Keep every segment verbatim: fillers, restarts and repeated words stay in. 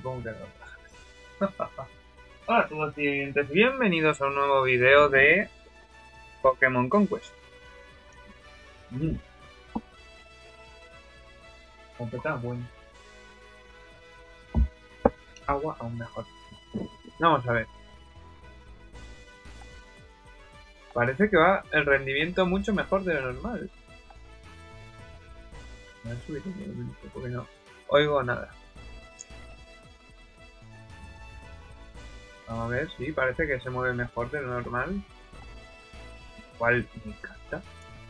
Supongo que no. Hola a todos y bienvenidos a un nuevo video de Pokémon Conquest. Mm. Completa, bueno. Agua aún mejor. Vamos a ver. Parece que va el rendimiento mucho mejor de lo normal. Voy a subir un momento porque no oigo nada. Vamos a ver, sí, parece que se mueve mejor de lo normal. Cual me encanta.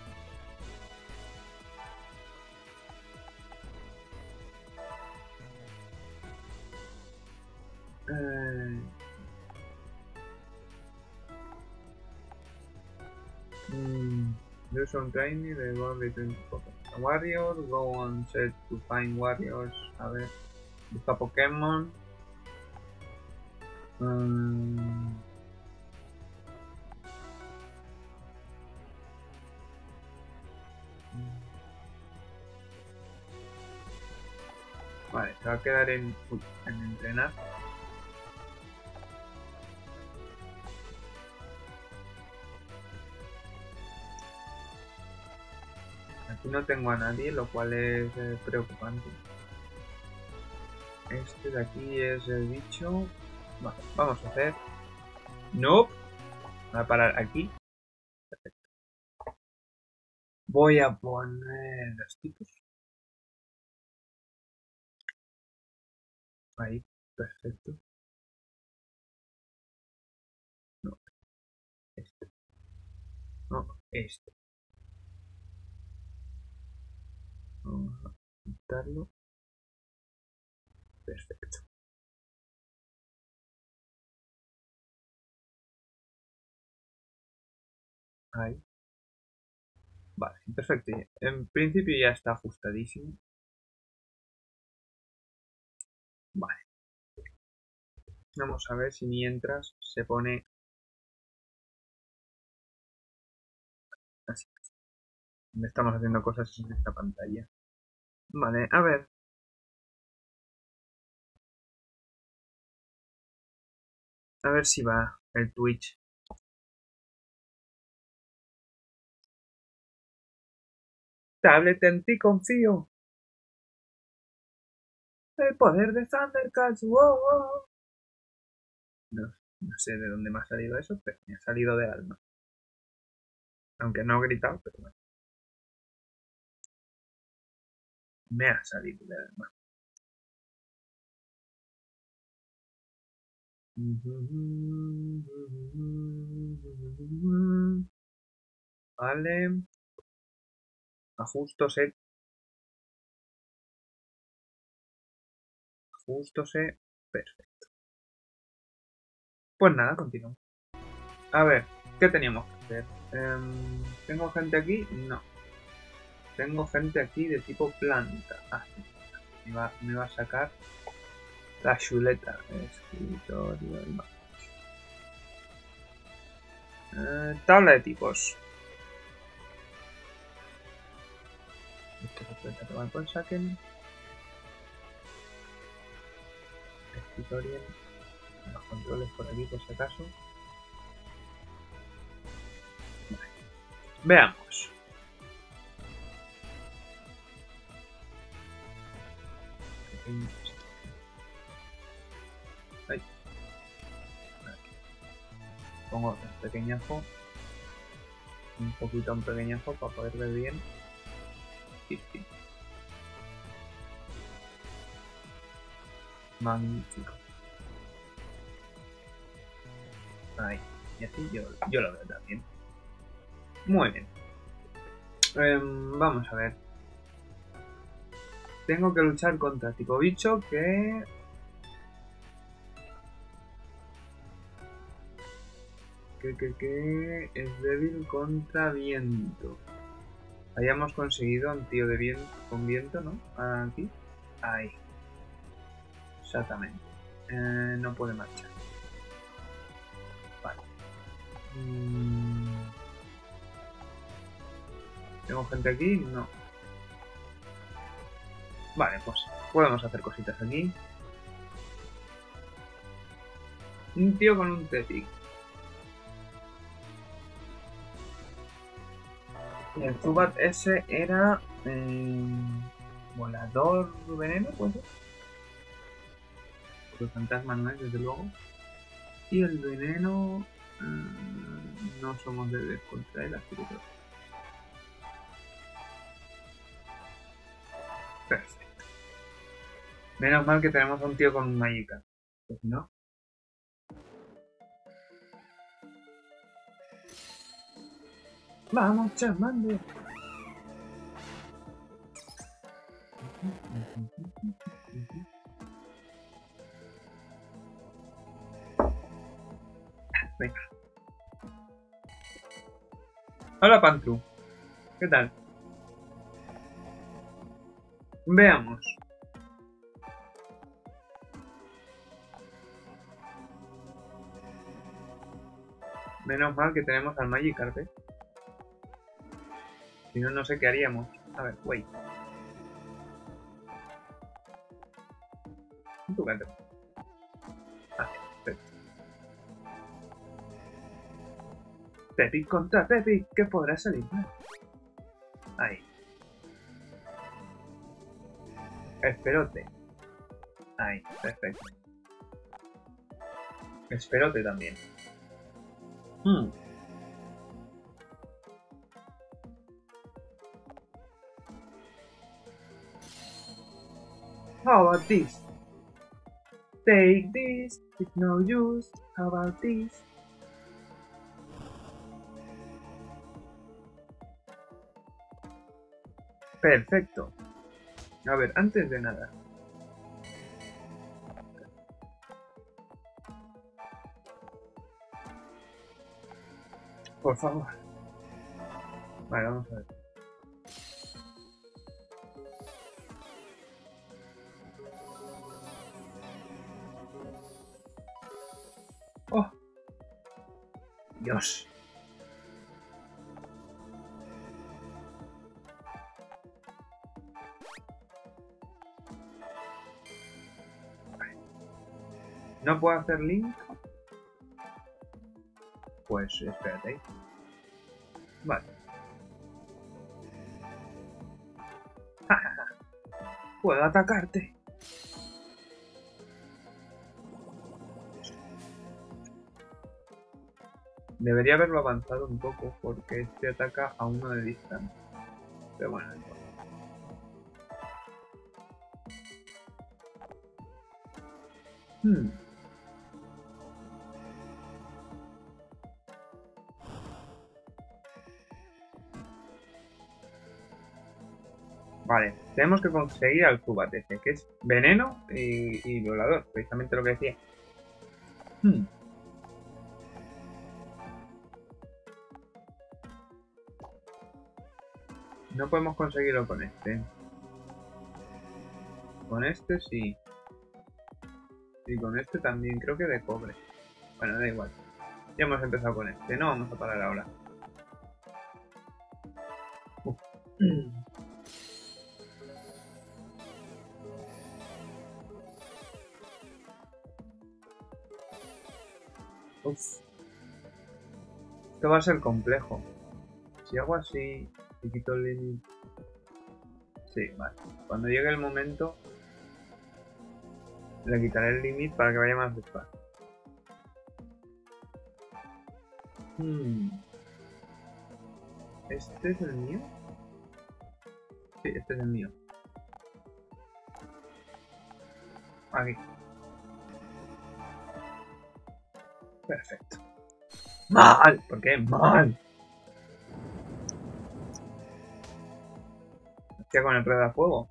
Eh... Mm. Do some training, the go between warriors, go on set to find warriors. A ver, busca Pokémon. Um... Vale, se va a quedar en, uy, en entrenar. Aquí no tengo a nadie, lo cual es eh, preocupante. Este de aquí es el bicho. Vale, vamos a hacer. Nope. Voy a parar aquí. Perfecto. Voy a poner los tipos. Ahí, perfecto. No, este. No, este. Vamos a quitarlo. Perfecto. Ahí. Vale, perfecto. En principio ya está ajustadísimo. Vale. Vamos a ver si mientras se pone así. Estamos haciendo cosas en esta pantalla. Vale, a ver. A ver si va el Twitch. Tablet, en ti confío. El poder de Thundercats. Wow, wow. No, no sé de dónde me ha salido eso, pero me ha salido de alma. Aunque no he gritado, pero bueno. Me ha salido de alma. Vale. Ajustose. Ajustose. Perfecto. Pues nada, continuamos. A ver, ¿qué teníamos que hacer? Um, ¿Tengo gente aquí? No. Tengo gente aquí de tipo planta. Ah, sí. Me va, me va a sacar la chuleta. Escritorio. No. Eh, tabla de tipos. Esto se puede tomar por saquen. Escritorio. Los controles por aquí por si acaso. Vale. Veamos. Ahí. Pongo el pequeñajo. Un poquito un pequeñajo para poder ver bien. Sí, sí. Magnífico. Ahí. Y así yo, yo lo veo también. Muy bien. Eh, vamos a ver. Tengo que luchar contra tipo bicho que... Que, que, que es débil contra viento. Hayamos conseguido un tío de viento con viento, ¿no? Aquí. Ahí. Exactamente. Eh, no puede marchar. Vale. Mm. ¿Tengo gente aquí? No. Vale, pues podemos hacer cositas aquí. Un tío con un Tepic. Y el Zubat ese era... Eh, volador veneno, pues. El fantasma no es, desde luego. Y el veneno... Eh, no somos débiles contra él, así que... Perfecto. Menos mal que tenemos a un tío con un Magikarp. Pues si no... ¡Vamos, Charmander! Venga. Hola, Pantru. ¿Qué tal? Veamos. Menos mal que tenemos al Magikarp, ¿eh? Si no, no sé qué haríamos. A ver, wait. ¿Tú qué? Ah, perfecto. Tepic contra Tepic, ¿qué podrá salir mal? Ahí. Esperote. Ahí, perfecto. Esperote también. Hmm. How about this? Take this, it's no use. How about this? Perfecto. A ver, antes de nada. Por favor. Vale, vamos a ver. ¡Oh! Dios. ¿No puedo hacer link? Pues espérate. Vale. Puedo atacarte. Debería haberlo avanzado un poco porque este ataca a uno de distancia. Pero bueno, no importa. Hmm. Vale, tenemos que conseguir al Zubat ese, que es veneno y, y violador, precisamente lo que decía. Hmm. No podemos conseguirlo con este. Con este sí. Y con este también, creo que de cobre. Bueno, da igual. Ya hemos empezado con este, no vamos a parar ahora. Uf. Uf. Esto va a ser complejo. Si hago así y quito el límite... Sí, vale. Cuando llegue el momento le quitaré el límite para que vaya más despacio. Hmm. ¿Este es el mío? Sí, este es el mío. Aquí. Perfecto. ¡Mal! ¿Por qué? ¡Mal! Hostia, con el red a fuego.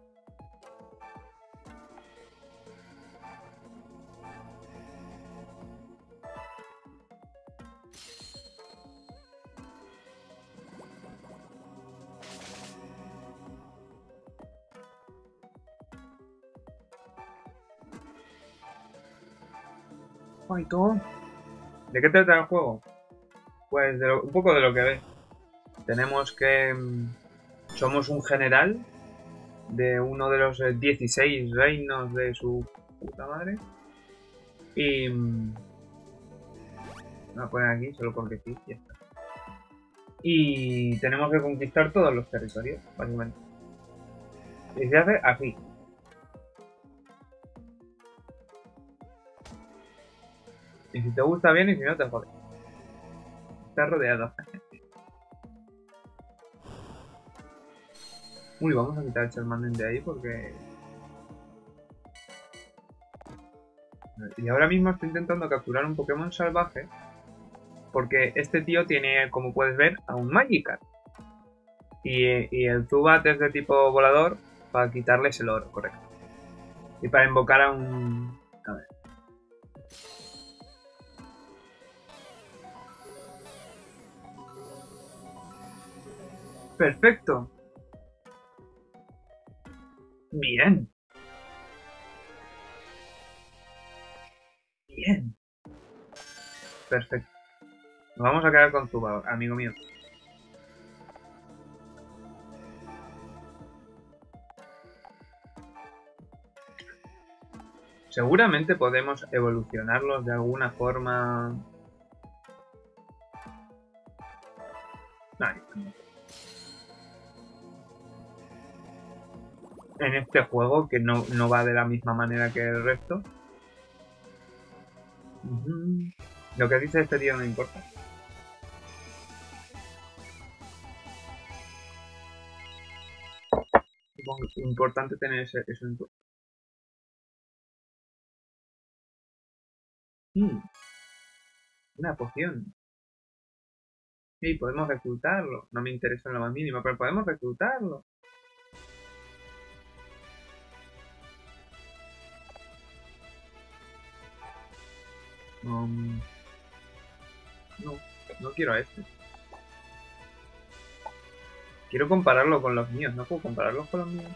Ay, ¿cómo? ¿De qué trata el juego? Pues de lo, un poco de lo que ves. Tenemos que... Somos un general de uno de los dieciséis reinos de su puta madre. Y Me voy a poner aquí solo porque sí, ya está. Y tenemos que conquistar todos los territorios, básicamente. Y se hace así. Y si te gusta bien y si no te jodes. Está rodeado. Uy, vamos a quitar el Charmander de ahí porque... Y ahora mismo estoy intentando capturar un Pokémon salvaje. Porque este tío tiene, como puedes ver, a un Magikarp. Y, y el Zubat es de tipo volador para quitarles el oro, correcto. Y para invocar a un... A ver. Perfecto. Bien. Bien. Perfecto. Nos vamos a quedar con Zubat, amigo mío. Seguramente podemos evolucionarlos de alguna forma. Ahí estamos. En este juego, que no, no va de la misma manera que el resto. Uh-huh. Lo que dice este tío no importa. Supongo que es importante tener ese, eso en cuenta. Mm. Una poción. Sí, podemos reclutarlo. No me interesa en lo más mínimo, pero podemos reclutarlo. Um, no, no quiero a este. Quiero compararlo con los míos. ¿No puedo compararlos con los míos?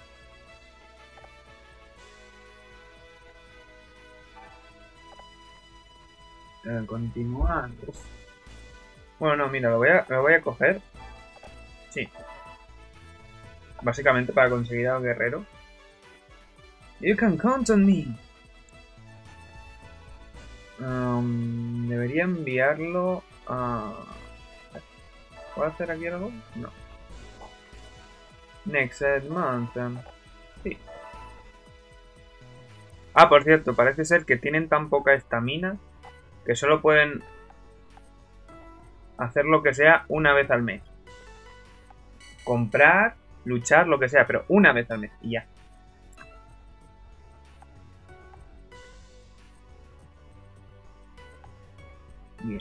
Eh, continuar. Uf. Bueno, no, mira, lo voy a, lo voy a coger. Sí. Básicamente para conseguir al guerrero. You can count on me. Um, debería enviarlo a... ¿Puedo hacer aquí algo? No. Next Mountain. Sí. Ah, por cierto, parece ser que tienen tan poca estamina que solo pueden hacer lo que sea una vez al mes. Comprar, luchar, lo que sea, pero una vez al mes y ya. Bien.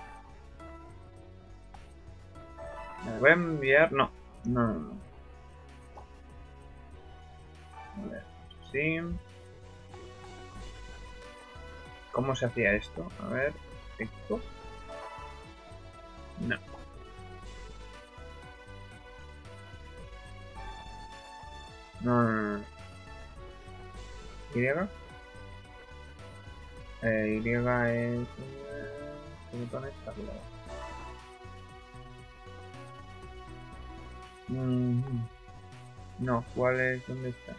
Me voy a enviar... No, no, no, no. A ver, sí. ¿Cómo se hacía esto? A ver, esto. No. No, no, no. ¿Y? Eh, y es... ¿Qué botón está? Mm, no, ¿cuál es? ¿Dónde está?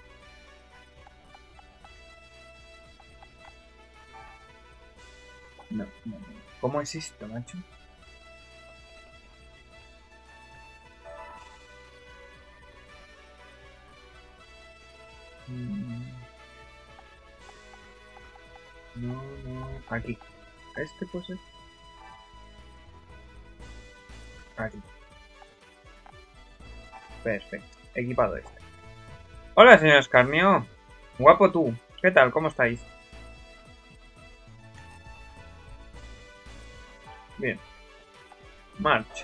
No, no, no. ¿Cómo es esto, macho? Mm, no, no. Aquí. ¿Este pues es? Aquí. Perfecto. Equipado este. Hola, señor Escarnio. Guapo tú. ¿Qué tal? ¿Cómo estáis? Bien. Marcha.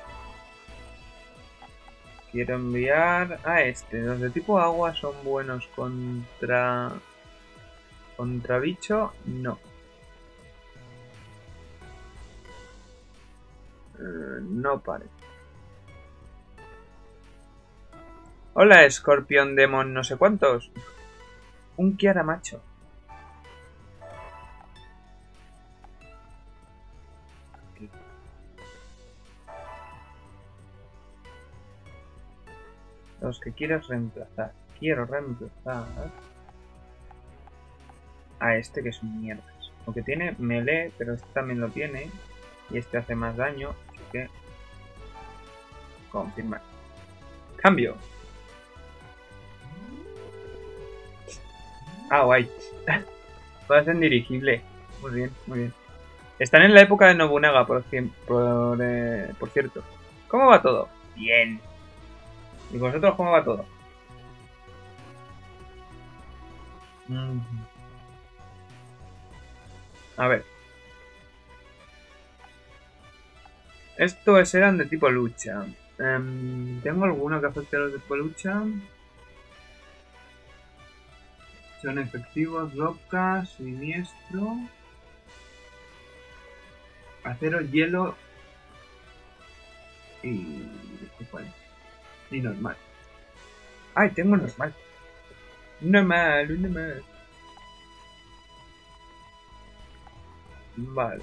Quiero enviar a este. Los de tipo agua son buenos contra... Contra bicho, no. Uh, no parece. Hola, Scorpion Demon no sé cuántos. Un Kiara macho. Aquí. Los que quieras reemplazar. Quiero reemplazar a este que es un mierdas. Porque tiene melee, pero este también lo tiene. Y este hace más daño, así que... confirmar. Cambio. Ah, guay. Puede ser dirigible. Muy bien, muy bien. Están en la época de Nobunaga, por, por, eh, por cierto. ¿Cómo va todo? Bien. ¿Y vosotros cómo va todo? Mm. A ver. Estos eran de tipo lucha. Um, ¿Tengo alguno que afecte a los de tipo lucha? Son efectivos, roca, siniestro, acero, hielo y... ¿cuál? Y normal. ¡Ay, tengo normal! Normal, normal. Vale.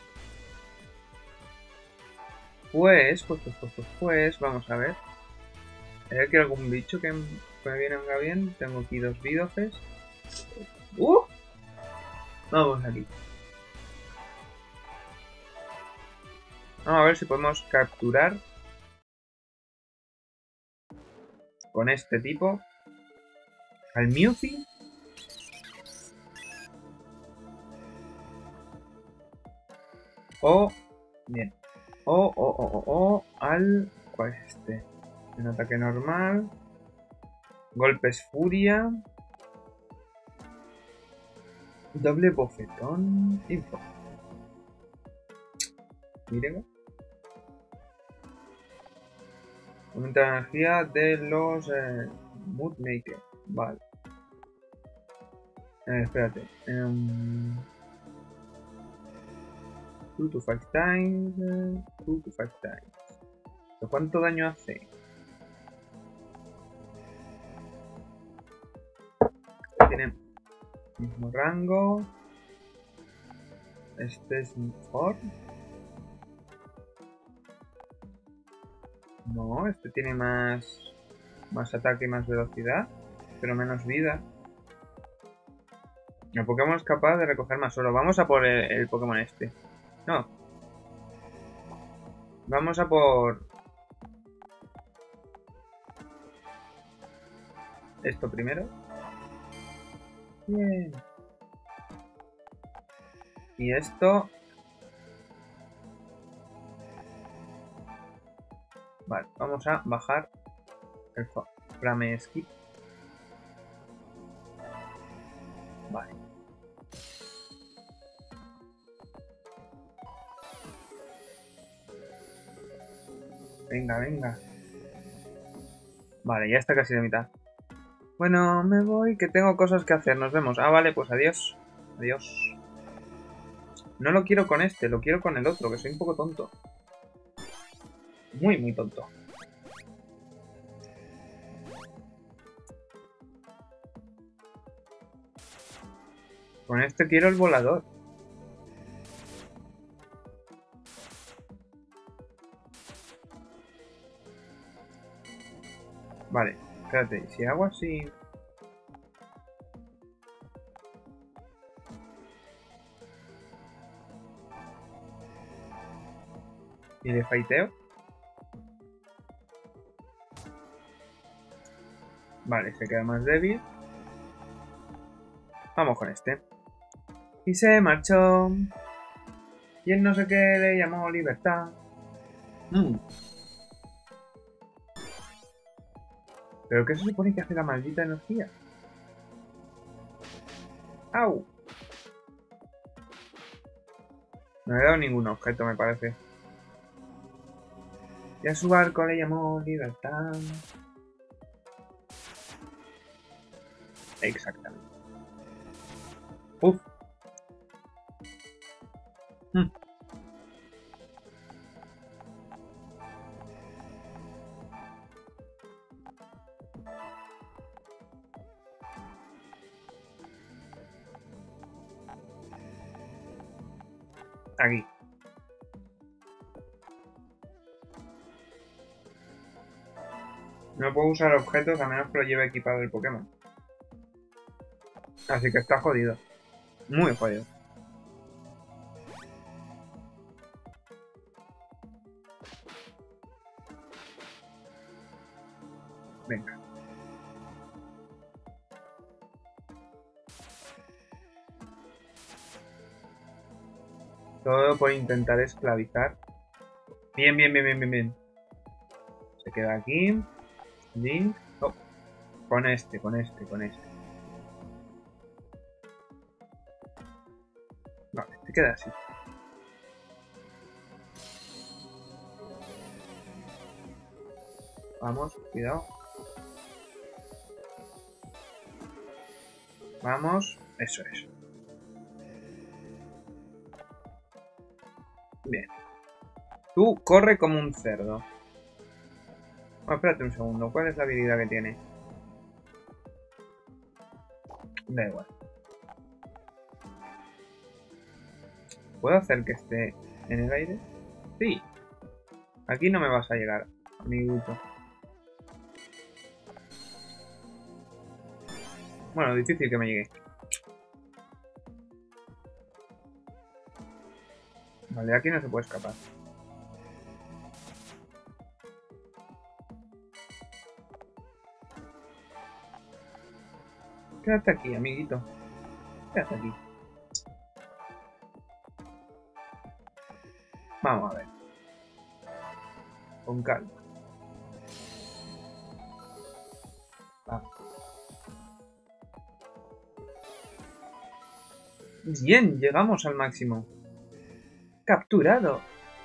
Pues, pues, pues, pues, pues, pues, vamos a ver. ¿Hay aquí algún bicho que me venga bien? Tengo aquí dos bidofes. ¡Uh! Vamos aquí. Vamos a ver si podemos capturar con este tipo al Mewtwo. O, bien. O, o, o, o, o, al... ¿cuál es este? Un ataque normal. Golpes furia. Doble bofetón. Info. Miren. Aumenta la energía de los eh, Moodmaker. Vale. Eh, espérate. Um, two to five times. two to five times. ¿Cuánto daño hace? Tiene mismo rango. Este es mejor. No, este tiene más, más ataque y más velocidad, pero menos vida. El Pokémon es capaz de recoger más oro. Vamos a por el, el Pokémon este. No. Vamos a por... esto primero. Bien. Y esto... vale, vamos a bajar el frame skip. Vale. Venga, venga. Vale, ya está casi de mitad. Bueno, me voy, que tengo cosas que hacer. Nos vemos. Ah, vale, pues adiós. Adiós. No lo quiero con este, lo quiero con el otro, que soy un poco tonto. Muy, muy tonto. Con este quiero el volador. Vale, espérate, si hago así... y le faiteo. Vale, se queda más débil. Vamos con este. Y se marchó. Y él no sé qué le llamó libertad. Mm. ¿Pero qué se supone que hace la maldita energía? ¡Au! No le he dado ningún objeto, me parece. Y a su barco le llamó libertad. Exactamente. Uf. Hmm. Aquí. No puedo usar objetos a menos que lo lleve equipado el Pokémon. Así que está jodido. Muy jodido. Venga. Todo por intentar esclavizar. Bien, bien, bien, bien, bien, bien. Se queda aquí. Link. Oh. Con este, con este, con este. Vale, se queda así. Vamos, cuidado. Vamos, eso es. Bien. Tú corre como un cerdo. Oh, espérate un segundo. ¿Cuál es la habilidad que tiene? Da igual. ¿Puedo hacer que esté en el aire? Sí. Aquí no me vas a llegar, amiguito. Bueno, difícil que me llegue. Vale, aquí no se puede escapar. Quédate aquí, amiguito. Quédate aquí. Vamos a ver. Con calma. Vamos. Bien, llegamos al máximo. Capturado.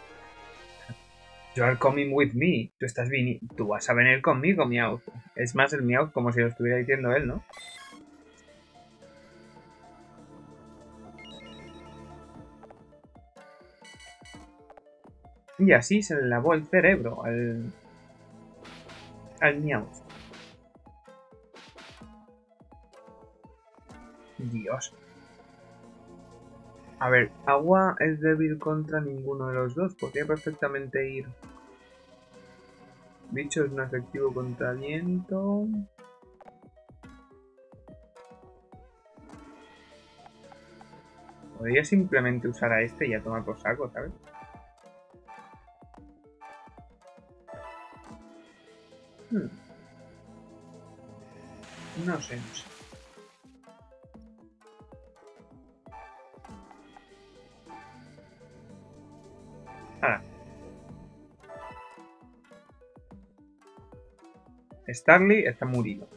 You are coming with me. Tú estás viniendo. Tú vas a venir conmigo, Meowth. Es más el Meowth como si lo estuviera diciendo él, ¿no? Y así se le lavó el cerebro al... al Meowth. Dios. A ver, agua es débil contra ninguno de los dos. Podría perfectamente ir. Bicho es no efectivo contra viento. Podría simplemente usar a este y a tomar por saco, ¿sabes? Hmm. No sé, no sé. Ahora. Starly está murido.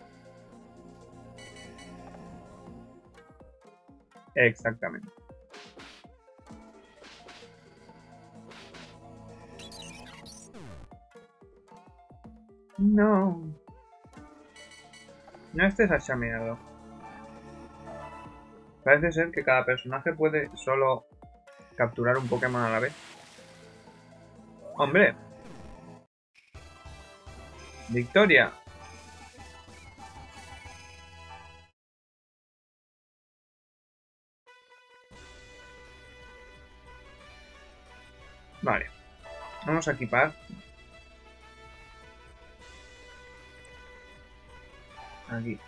Exactamente. No. No estés achameado. Parece ser que cada personaje puede solo capturar un Pokémon a la vez. ¡Hombre! ¡Victoria! Vale. Vamos a equipar. Aquí.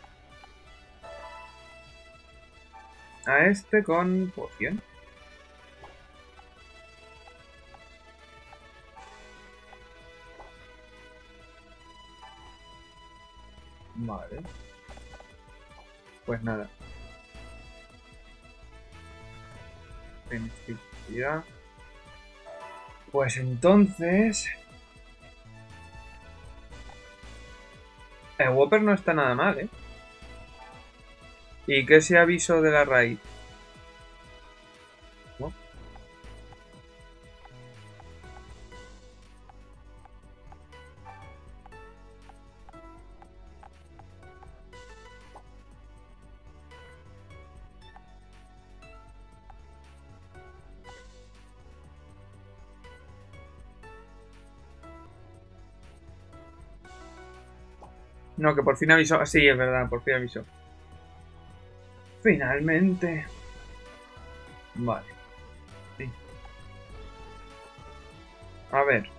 A este con poción. Vale. Pues nada. Sensibilidad. Pues entonces... El Whopper no está nada mal, ¿eh? ¿Y qué se avisó de la raíz? ¿No? No, que por fin avisó. Sí, es verdad, por fin avisó. Finalmente. Vale. Sí. A ver.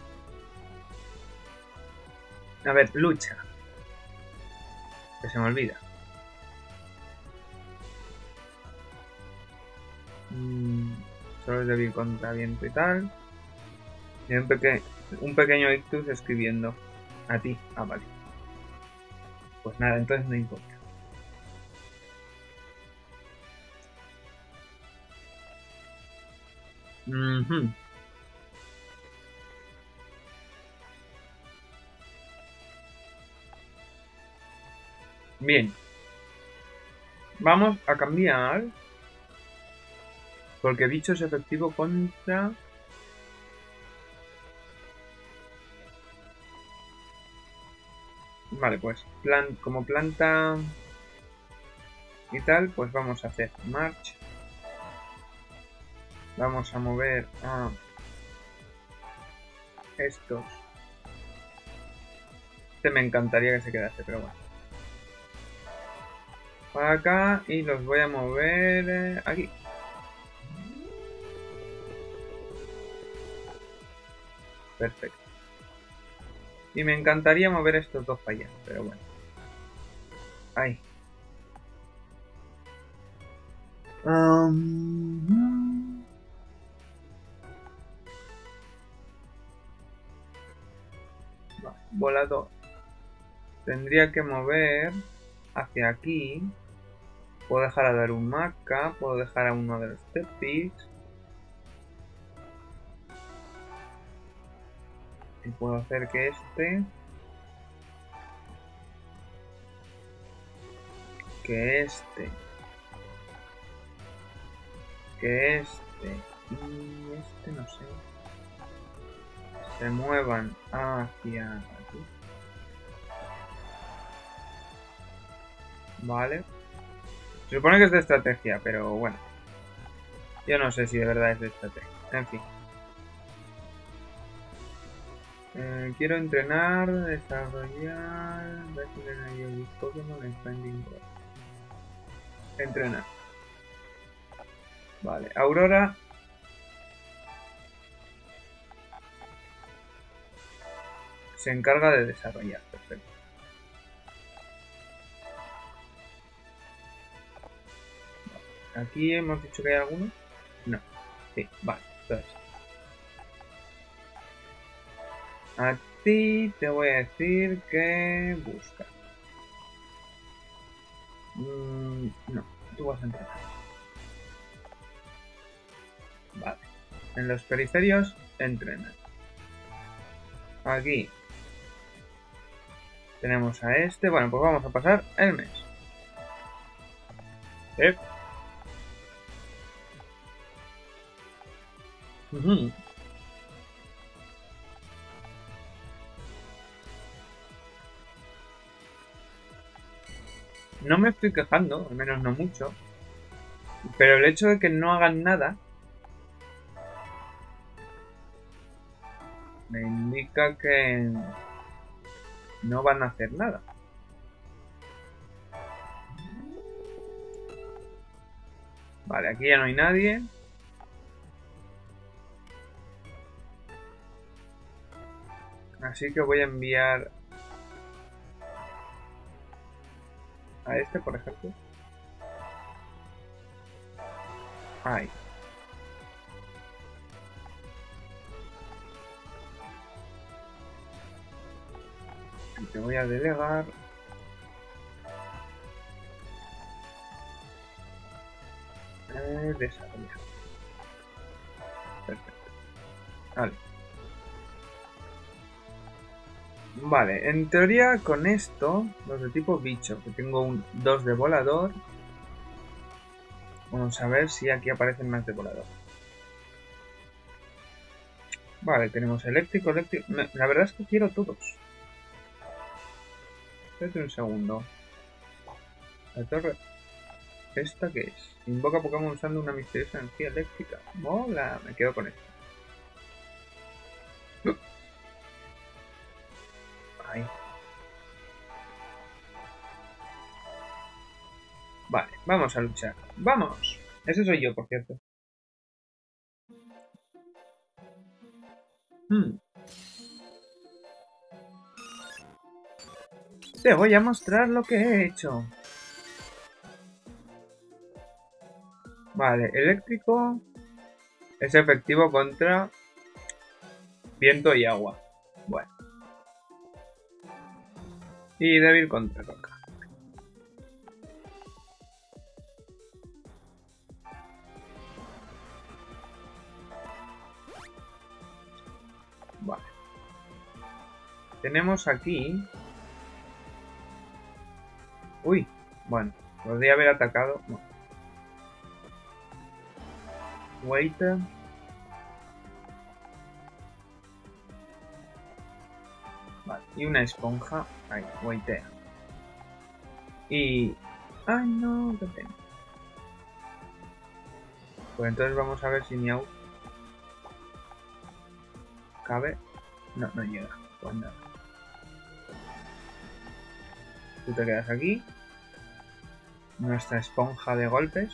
A ver, lucha. Que se me olvida. Mm, solo es débil contra viento y tal. Y un, peque un pequeño ictus escribiendo. A ti. Ah, vale. Pues nada, entonces no importa. Uh-huh. Bien. Vamos a cambiar. Porque bicho es efectivo contra... Vale, pues plan, como planta y tal, pues vamos a hacer march. Vamos a mover a estos. Este me encantaría que se quedase, pero bueno. Para acá y los voy a mover eh, aquí. Perfecto. Y me encantaría mover estos dos para allá, pero bueno. Ahí. Um... Vale, volador. Tendría que mover hacia aquí. Puedo dejar a Darumaka, puedo dejar a uno de los Tepis. Y puedo hacer que este... Que este... Que este... Y este no sé... Se muevan hacia aquí. Vale. Se supone que es de estrategia, pero bueno. Yo no sé si de verdad es de estrategia. En fin. Eh, quiero entrenar, desarrollar... Entrenar. Vale, Aurora. Se encarga de desarrollar, perfecto. Vale. Aquí hemos dicho que hay alguno. No. Sí, vale, entonces. A ti te voy a decir que busca. Mm, no, tú vas a entrenar. Vale. En los periferios, entrena. Aquí tenemos a este. Bueno, pues vamos a pasar el mes. ¿Eh? Uh-huh. No me estoy quejando, al menos no mucho. Pero el hecho de que no hagan nada me indica que no van a hacer nada. Vale, aquí ya no hay nadie. Así que voy a enviar a este, por ejemplo. Ahí. Y te voy a delegar. Eh, desarrollar. Perfecto. Vale. Vale, en teoría con esto, los de tipo bicho, que tengo un dos de volador. Vamos a ver si aquí aparecen más de volador. Vale, tenemos eléctrico, eléctrico. La verdad es que quiero todos. Espérate un segundo. La torre... ¿Esta qué es? Invoca Pokémon usando una misteriosa energía eléctrica. Mola, me quedo con esto. Ahí. Vale, vamos a luchar. ¡Vamos! Ese soy yo, por cierto. Hmm. Te voy a mostrar lo que he hecho. Vale, eléctrico es efectivo contra viento y agua. Bueno. Y débil contra roca. Vale. Tenemos aquí... Uy, bueno, podría haber atacado. No. Wait. Vale, y una esponja. Ahí, waitea. Y... ¡Ay, no! ¡Qué pena! Pues entonces vamos a ver si Miau cabe. No, no llega. Pues nada. Tú te quedas aquí. Nuestra esponja de golpes.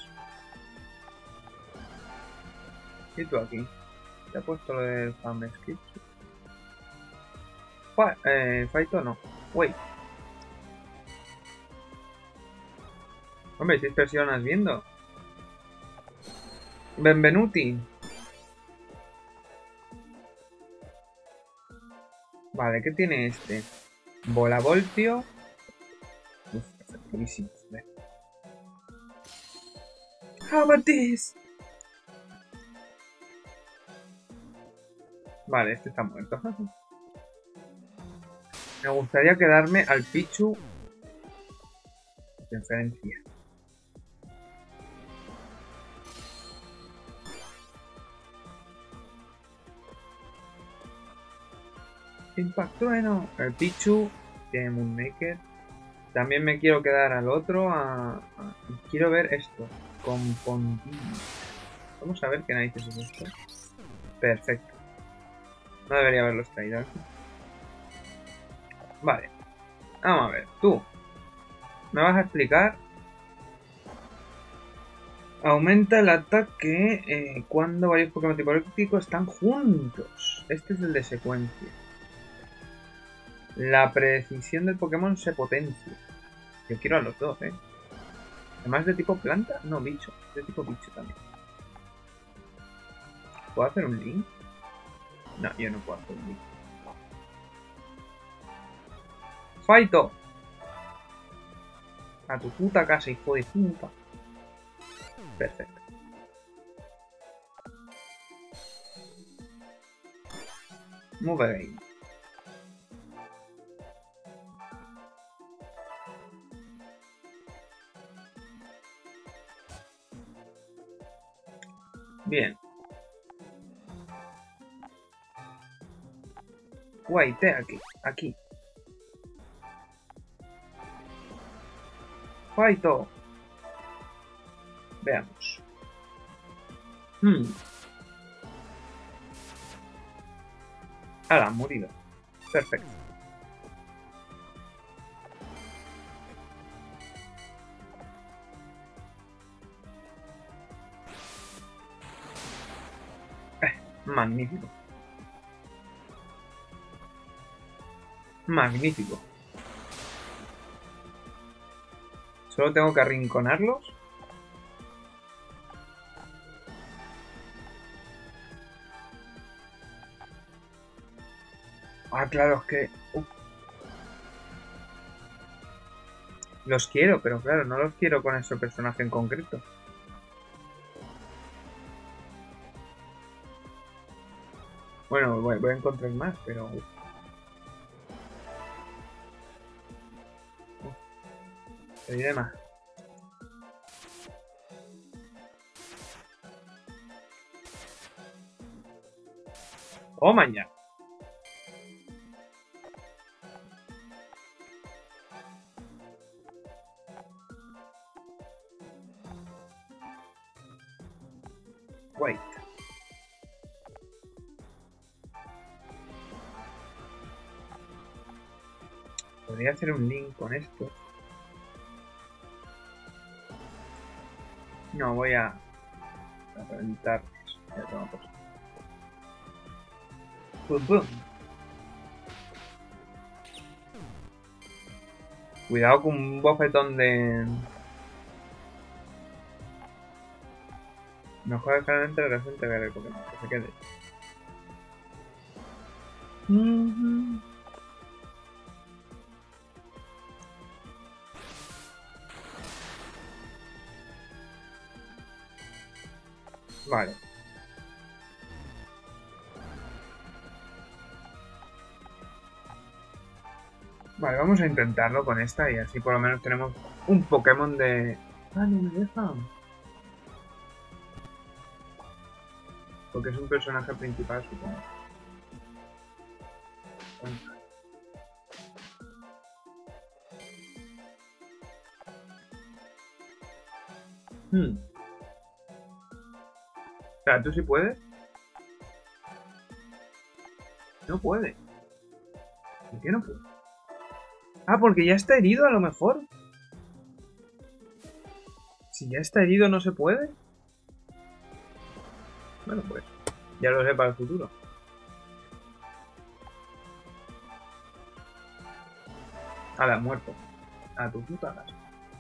Y tú aquí. ¿Te ha puesto lo del Farm Skip? Eh, Fight o no. Wait. Hombre, seis personas viendo. Benvenuti. Vale, ¿qué tiene este? Bola voltio. Uf, efectivísimo. How about this? Vale, este está muerto. Me gustaría quedarme al Pichu de referencia. Impact Trueno. El Pichu tiene Moonmaker. También me quiero quedar al otro. A, a, quiero ver esto. Compondín. Vamos a ver qué narices es esto. Perfecto. No debería haberlos traído aquí. Vale. Vamos a ver. Tú. Me vas a explicar. Aumenta el ataque eh, cuando varios Pokémon tipo eléctrico están juntos. Este es el de secuencia. La precisión del Pokémon se potencia. Yo quiero a los dos, ¿eh? Además de tipo planta, no, bicho. De tipo bicho también. ¿Puedo hacer un link? No, yo no puedo hacer un link. ¡Faito! A tu puta casa, hijo de puta. Perfecto. Move again. Bien. Wait, aquí, aquí. Faito. Veamos. Hmm. Ahora, morido. Perfecto. Eh, magnífico. Magnífico. Solo tengo que arrinconarlos. Ah, claro, es que... Uh. Los quiero, pero claro, no los quiero con ese personaje en concreto. Bueno, voy, voy a encontrar más, pero... Uh. Uh. Te diré más. ¡Oh, mañana! Wait. Podría hacer un link con esto. No, voy a... a reventar eso. Ya tengo cosa. Pum, pum. Cuidado con un bofetón de... Mejor dejar entre la gente ver el Pokémon, que se quede. Mm-hmm. Vale. Vale, vamos a intentarlo con esta y así por lo menos tenemos un Pokémon de... Ah, no me deja. Porque es un personaje principal, supongo. Hmm. O sea, ¿tú sí puedes? No puede. ¿Por qué no puede? Ah, porque ya está herido a lo mejor. Si ya está herido no se puede. Bueno, pues ya lo sé para el futuro. Ala, muerto. A tu puta casa.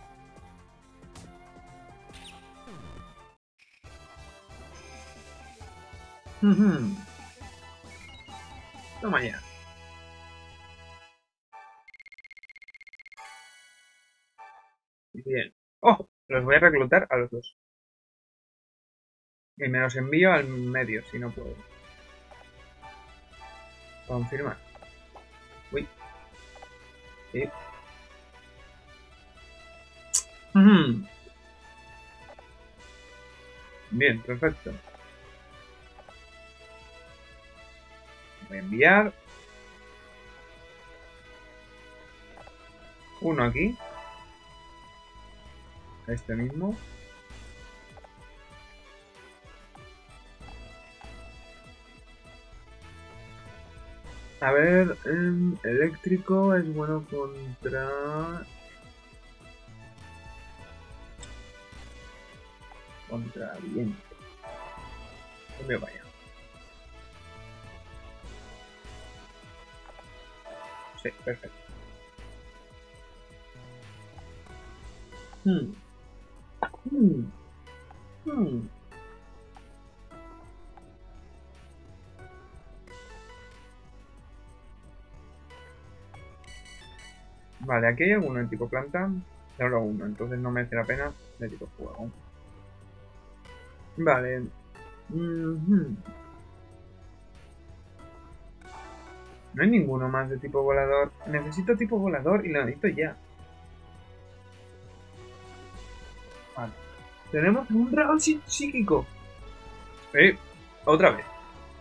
Toma ya. Bien. ¡Oh! Los voy a reclutar a los dos. Y me los envío al medio, si no puedo. Confirmar. Uy. Sí. Bien, perfecto. Voy a enviar. Uno aquí. Este mismo. A ver, eh, eléctrico es bueno contra... Contra viento. No me vaya. Sí, perfecto. Hmm. Hmm. Hmm. Vale, aquí hay alguno de tipo planta. Solo uno, entonces no merece la pena de tipo fuego. Vale. Mm-hmm. No hay ninguno más de tipo volador. Necesito tipo volador y lo necesito ya. Vale. Tenemos un dragón psíquico. Eh, otra vez.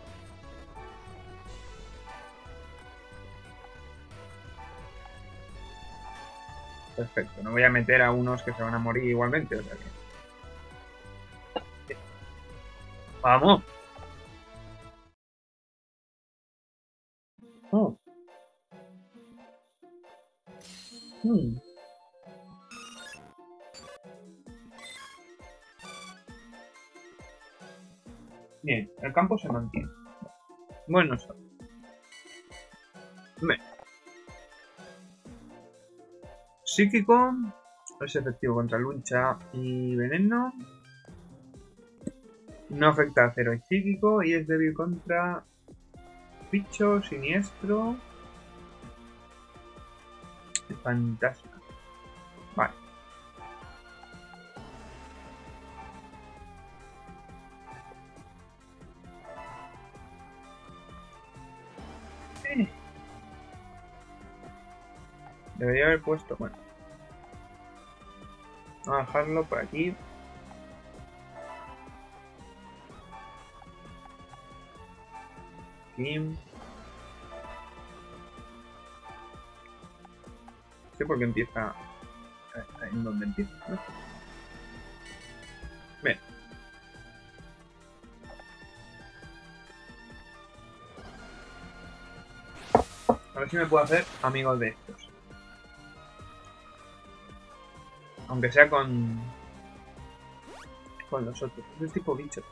Perfecto. No voy a meter a unos que se van a morir igualmente. O sea que... ¡Vamos! Oh. Hmm. Bien, el campo se mantiene. Bueno, Bien. Psíquico es efectivo contra lucha y veneno. No afecta a acero y psíquico y es débil contra bicho, siniestro. Fantasma. Vale. Eh. Debería haber puesto... Bueno. Vamos a dejarlo por aquí. Aquí. Sí, porque empieza... En donde empieza, ¿no? Bien. A ver si me puedo hacer amigos de estos. Aunque sea con... Con los otros. Es tipo bicho.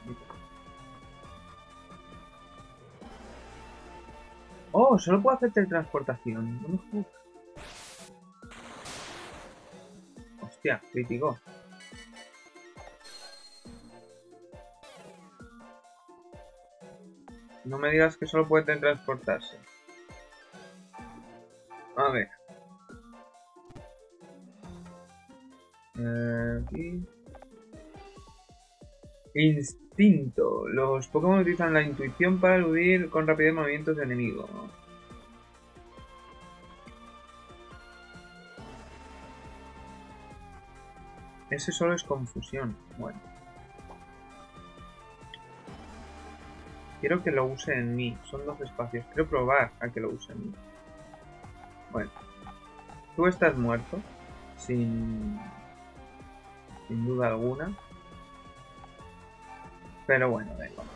Oh, solo puedo hacer teletransportación. No me jodas. Hostia, crítico. No me digas que solo puede teletransportarse. A ver. Eh, aquí. Inst Instinto. Los Pokémon utilizan la intuición para eludir con rapidez movimientos de enemigo. Ese solo es confusión. Bueno. Quiero que lo use en mí. Son dos espacios. Quiero probar a que lo use en mí. Bueno. Tú estás muerto. Sin... Sin duda alguna. Pero bueno, da igual.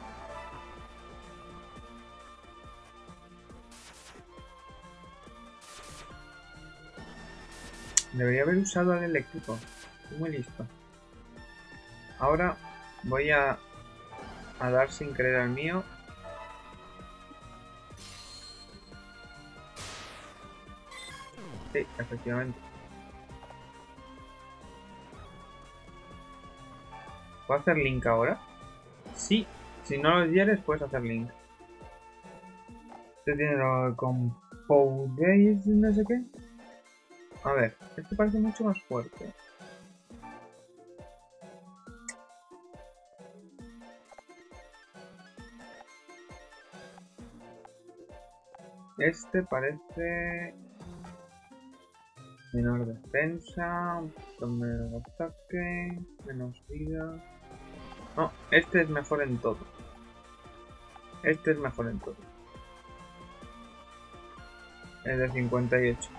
Debería haber usado el eléctrico. Estoy muy listo. Ahora voy a, a dar sin querer al mío. Sí, efectivamente. ¿Puedo hacer link ahora? Sí. Si no lo hieres, puedes hacer link. Este tiene lo con Pougaze, no sé qué. A ver, este parece mucho más fuerte. Este parece... Menor defensa, un poquito menos ataque, menos vida... No, este es mejor en todo. Este es mejor en todo. Es de cincuenta y ocho.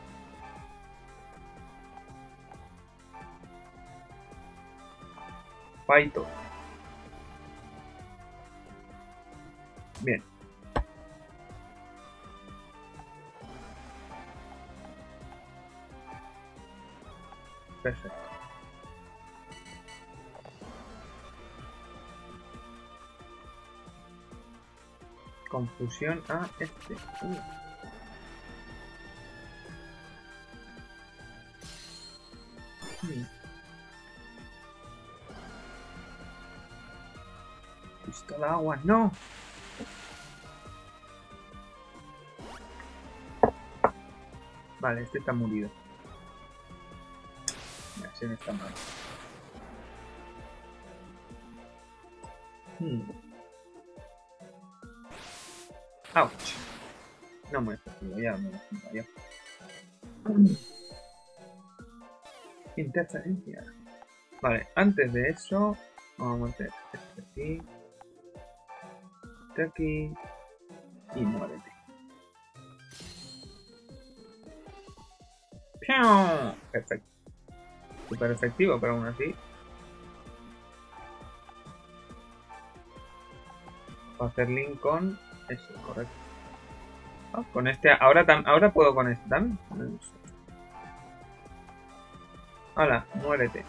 Paito. Bien. Perfecto. Confusión a este. Uh. Hmm. Pistola agua, no. Vale, este está murido. Ya, ese no está mal. Hmm. Ouch. No muy efectivo, ya me lo yo. Interferencia. Vale, antes de eso, vamos a meter este aquí. Este aquí. Y muérete. ¡Piau! Perfecto. Súper efectivo, pero aún así. Voy a hacer link con ese, correcto. Ah, con este, ahora, tam, ahora puedo con este también. Hola, muérete.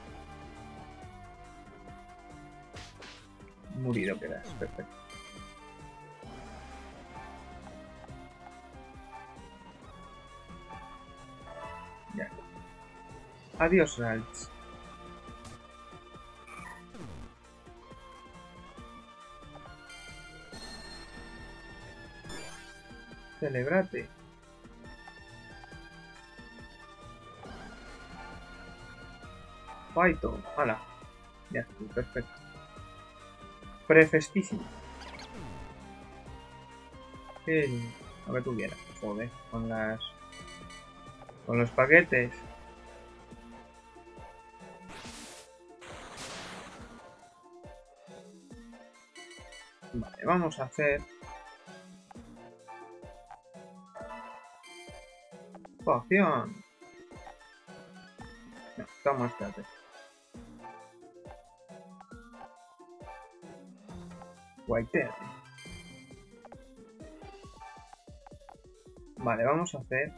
Murido quedas, perfecto. Ya. Adiós, Ralts. Celebrate. Faito. Hala. Ya estoy, perfecto. Prefestísimo. Sí, lo que tuviera. Joder, con las... Con los paquetes. Vale, vamos a hacer... Poción. No, toma, espérate. White. Vale, vamos a hacer...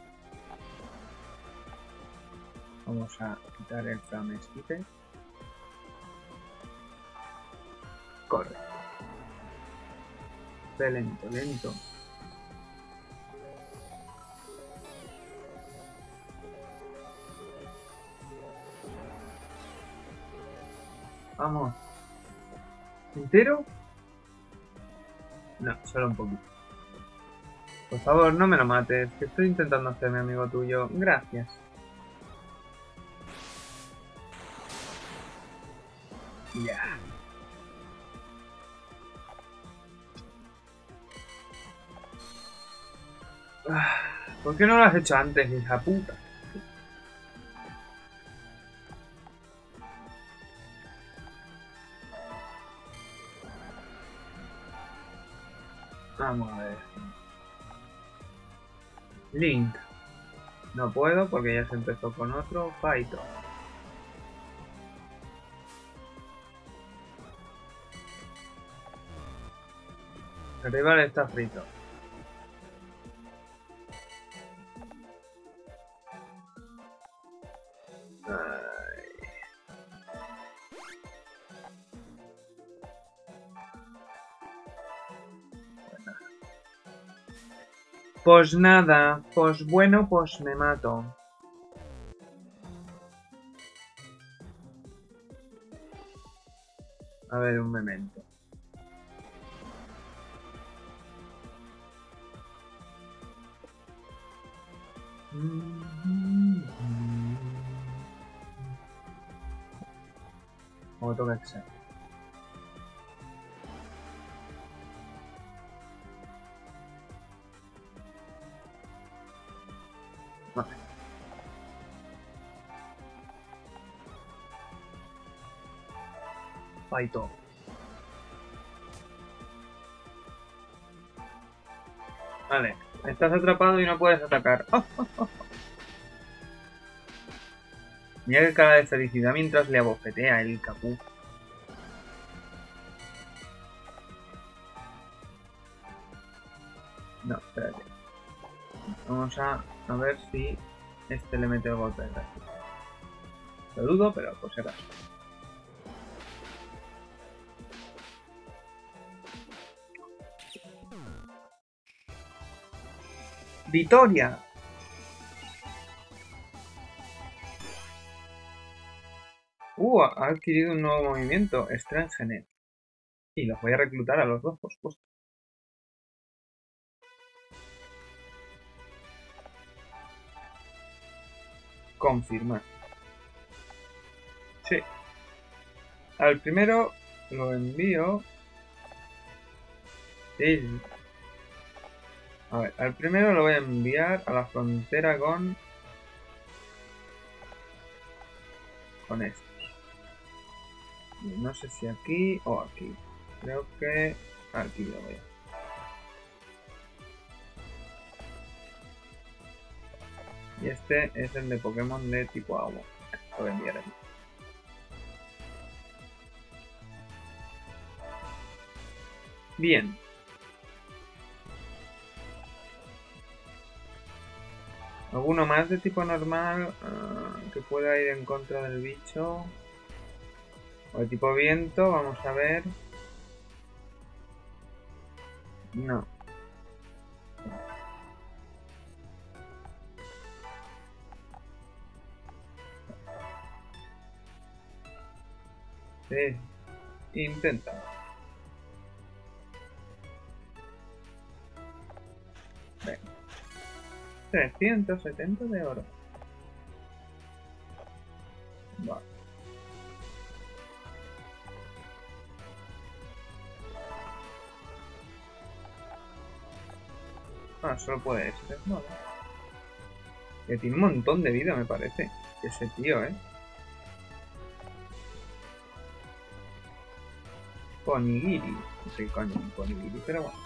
Vamos a quitar el flamesquite. Correcto. Ve lento, lento. Vamos. ¿Entero? No, solo un poquito. Por favor, no me lo mates, que estoy intentando hacerme amigo tuyo. Gracias. Ya. ¿Por qué no lo has hecho antes, hija puta? Vamos a ver. Link. No puedo porque ya se empezó con otro. Python. El rival está frito. Pues nada, pues bueno, pues me mato. A ver, un momento. Otro que sea. Vale. Python. Vale, estás atrapado y no puedes atacar. Oh, oh, oh. Mira qué cara de felicidad mientras le abofetea el capú. No, espérate. Vamos a, a ver si este le mete el golpe de gracia. Lo dudo, pero por si acaso. ¡Victoria! Uh, ha adquirido un nuevo movimiento, Strengthener. Y los voy a reclutar a los dos, por supuesto. Confirmar. Sí. Al primero lo envío. Sí. A ver, al primero lo voy a enviar a la frontera con... Con este. No sé si aquí o aquí. Creo que aquí lo voy a... Y este es el de Pokémon de tipo agua. Lo voy a enviar aquí. Bien. ¿Alguno más de tipo normal uh, que pueda ir en contra del bicho? O de tipo viento, vamos a ver. No. Sí. Intenta. Venga. trescientos setenta de oro. Vale. Ah, solo puede este. Vale. Que tiene un montón de vida, me parece. Ese tío, ¿eh? Ponigiri. No sé qué coño es un Ponigiri, pero bueno.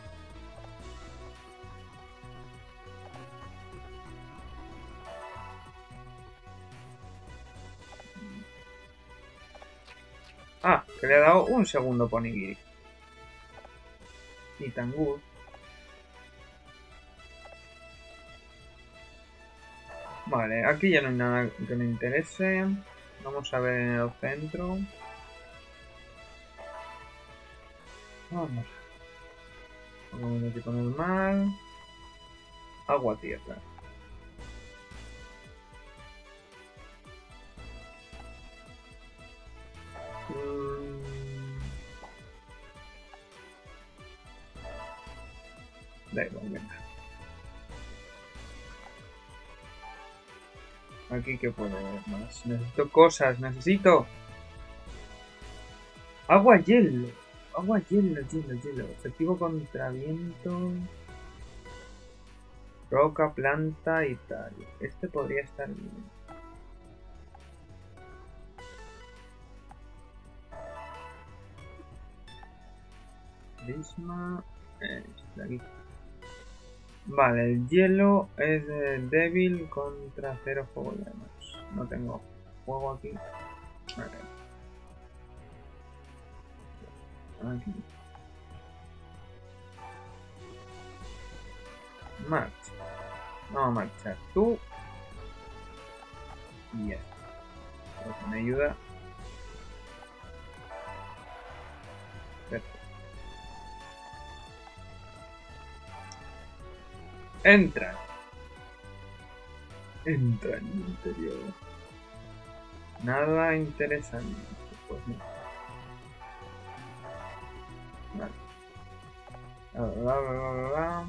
Ah, que le ha dado un segundo Ponigiri. Y tan good. Vale, aquí ya no hay nada que me interese. Vamos a ver en el centro. Vamos. Vamos a tipo normal. Agua tierra. Mm. Da igual, venga. Aquí que puedo ver más. Necesito cosas, necesito. Agua hielo. Agua hielo, hielo, hielo. Efectivo contra viento. Roca, planta y tal. Este podría estar bien. Prisma. Eh, de aquí. Vale, el hielo es eh, débil contra cero fuego y demás. No tengo fuego aquí. Vale. Aquí. Marcha. Vamos a marchar tú. Y ya está. Creo que me ayuda. Perfecto. Entra. Entra en el interior. Nada interesante. Pues no. Vale. Bla, bla, bla, bla, bla.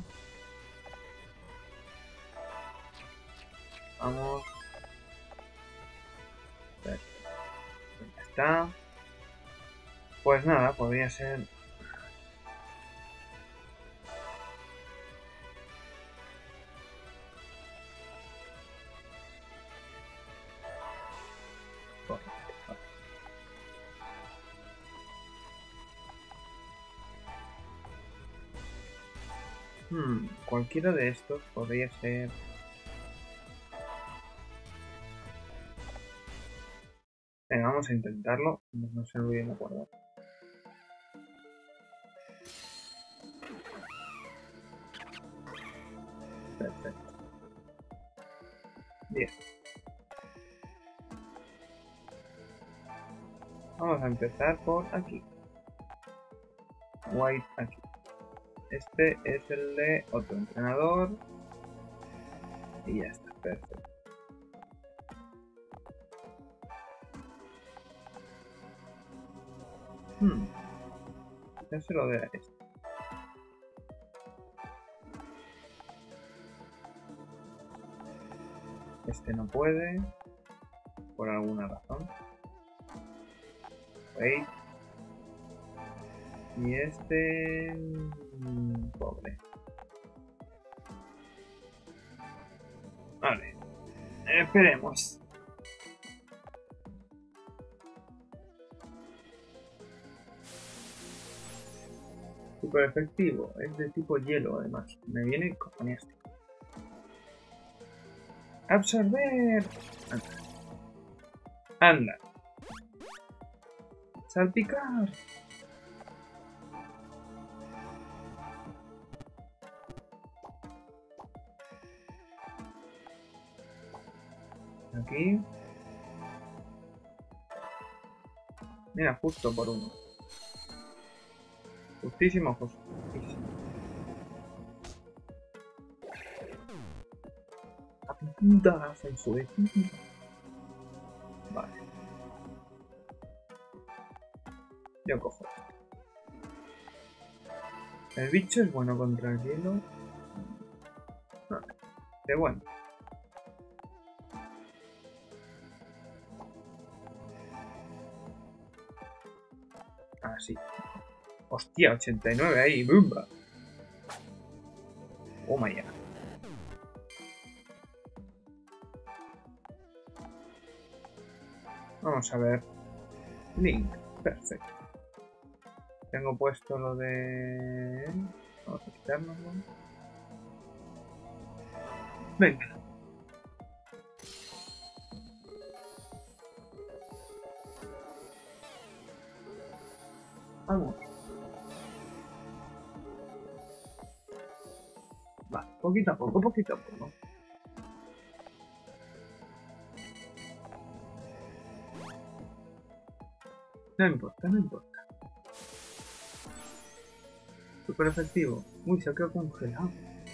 Vamos. Perfecto. Ya está. Pues nada, podría ser. Hmm, cualquiera de estos podría ser. Venga, vamos a intentarlo. No se olviden de guardar. Perfecto. Bien. Vamos a empezar por aquí. White aquí. Este es el de otro entrenador. Y ya está. Perfecto. Hmm. Ya se lo de este. Este no puede. Por alguna razón. Wait. Y este... Mmm, pobre. Vale. Esperemos. Super efectivo. Es de tipo hielo además. Me viene cojonístico. Absorber. Anda. Anda. Salpicar. Aquí. Mira, justo por uno. Justísimo, justísimo. Apuntadas en su equipo. Vale. Yo cojo. El bicho es bueno contra el hielo. No, de bueno. Ah, sí. Hostia, ochenta y nueve ahí, ¡bumba! Oh my god. Vamos a ver. Link, perfecto. Tengo puesto lo de... Vamos a quitárnoslo. Venga. Vamos. Va, poquito a poco, poquito a poco. No importa, no importa. Super efectivo. Uy, se ha quedado congelado.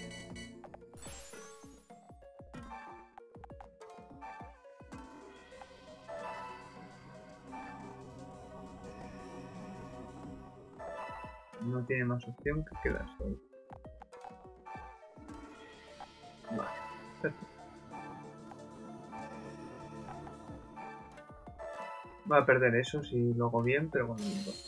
No tiene más opción que quedarse ahí. Vale, perfecto. Va a perder eso si lo hago bien, pero bueno, no importa.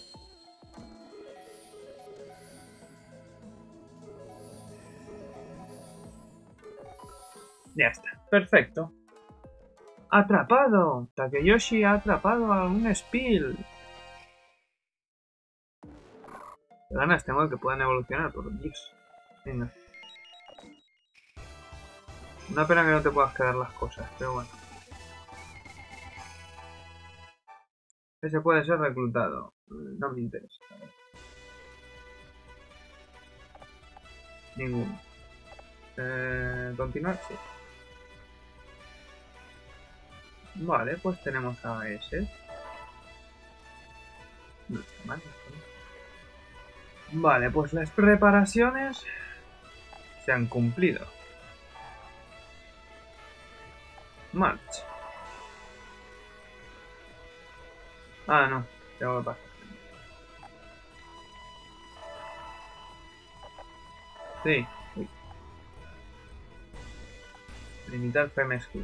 Ya está. Perfecto. ¡Atrapado! Takeyoshi ha atrapado a un Spill. Qué ganas tengo de que puedan evolucionar, por Dios. Venga. Una pena que no te puedas quedar las cosas, pero bueno. Ese puede ser reclutado. No me interesa. Ninguno. Eh, ¿Continuar? Sí. Vale, pues tenemos a ese. No está mal, no está mal. Vale, pues las preparaciones se han cumplido. March. Ah, no. Tengo que pasar. Sí. Uy. Limitar Femescu.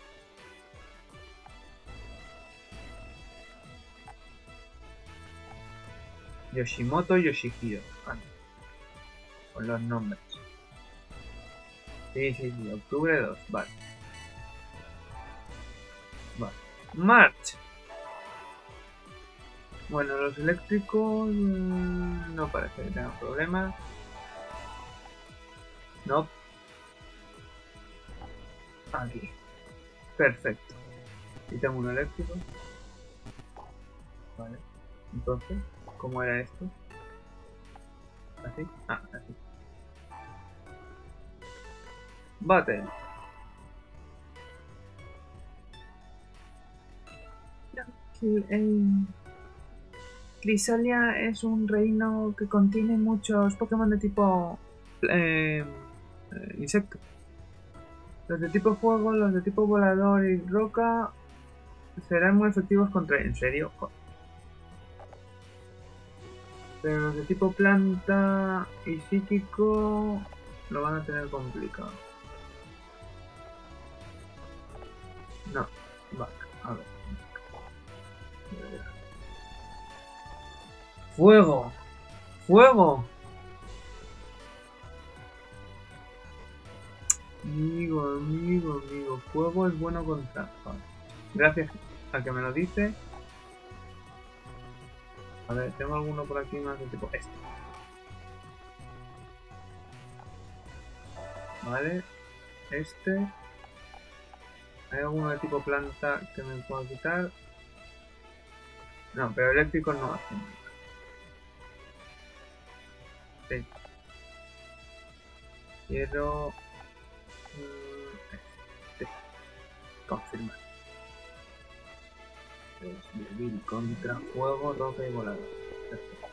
Yoshimoto Yoshihiro. Vale. Con los nombres. Sí, sí, sí. Octubre dos. Vale. Vale. March. Bueno, los eléctricos mmm, no parece que tengan problemas. No. Aquí. Perfecto. Y tengo un eléctrico. Vale. Entonces, ¿cómo era esto? ¿Así? Ah, así. Battle. El Crysalia es un reino que contiene muchos Pokémon de tipo eh, eh, insecto. Los de tipo fuego, los de tipo volador y roca serán muy efectivos contra... ¿En serio? Pero los de tipo planta y psíquico lo van a tener complicado. No, vale, a ver. ¡Fuego! ¡Fuego! Amigo, amigo, amigo. Fuego es bueno contra... Vale. Gracias a que me lo dice. A ver, tengo alguno por aquí más de tipo este. Vale. Este. ¿Hay alguno de tipo planta que me pueda quitar? No, pero eléctricos no hacen. Sí. Quiero... Este. Confirmar. Es débil contra fuego, roca y volador. Perfecto.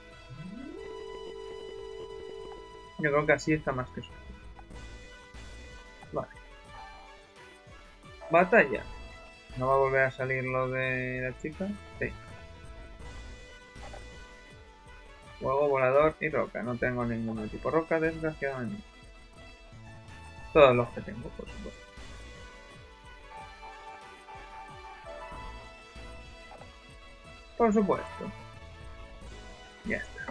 Yo creo que así está más que suficiente. Vale. Batalla. ¿No va a volver a salir lo de la chica? Sí. Fuego, volador y roca. No tengo ningún tipo roca, desgraciadamente. Todos los que tengo, por supuesto. Por supuesto. Ya está.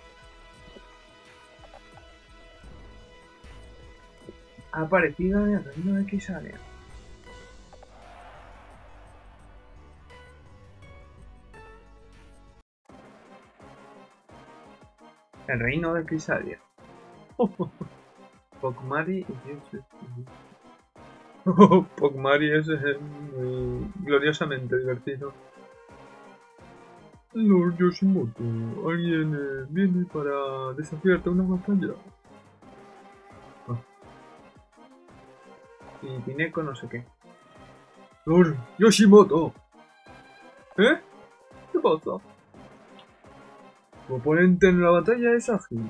Ha aparecido en el reino de Crysalia. El reino de Crysalia. Pokmari y Pokmari es eh, gloriosamente divertido. Lord Yoshimoto, alguien eh, viene para desafiarte a una batalla. Ah. Y Pineko no sé qué. Lord Yoshimoto. ¿Eh? ¿Qué pasa? Tu oponente en la batalla es ágil.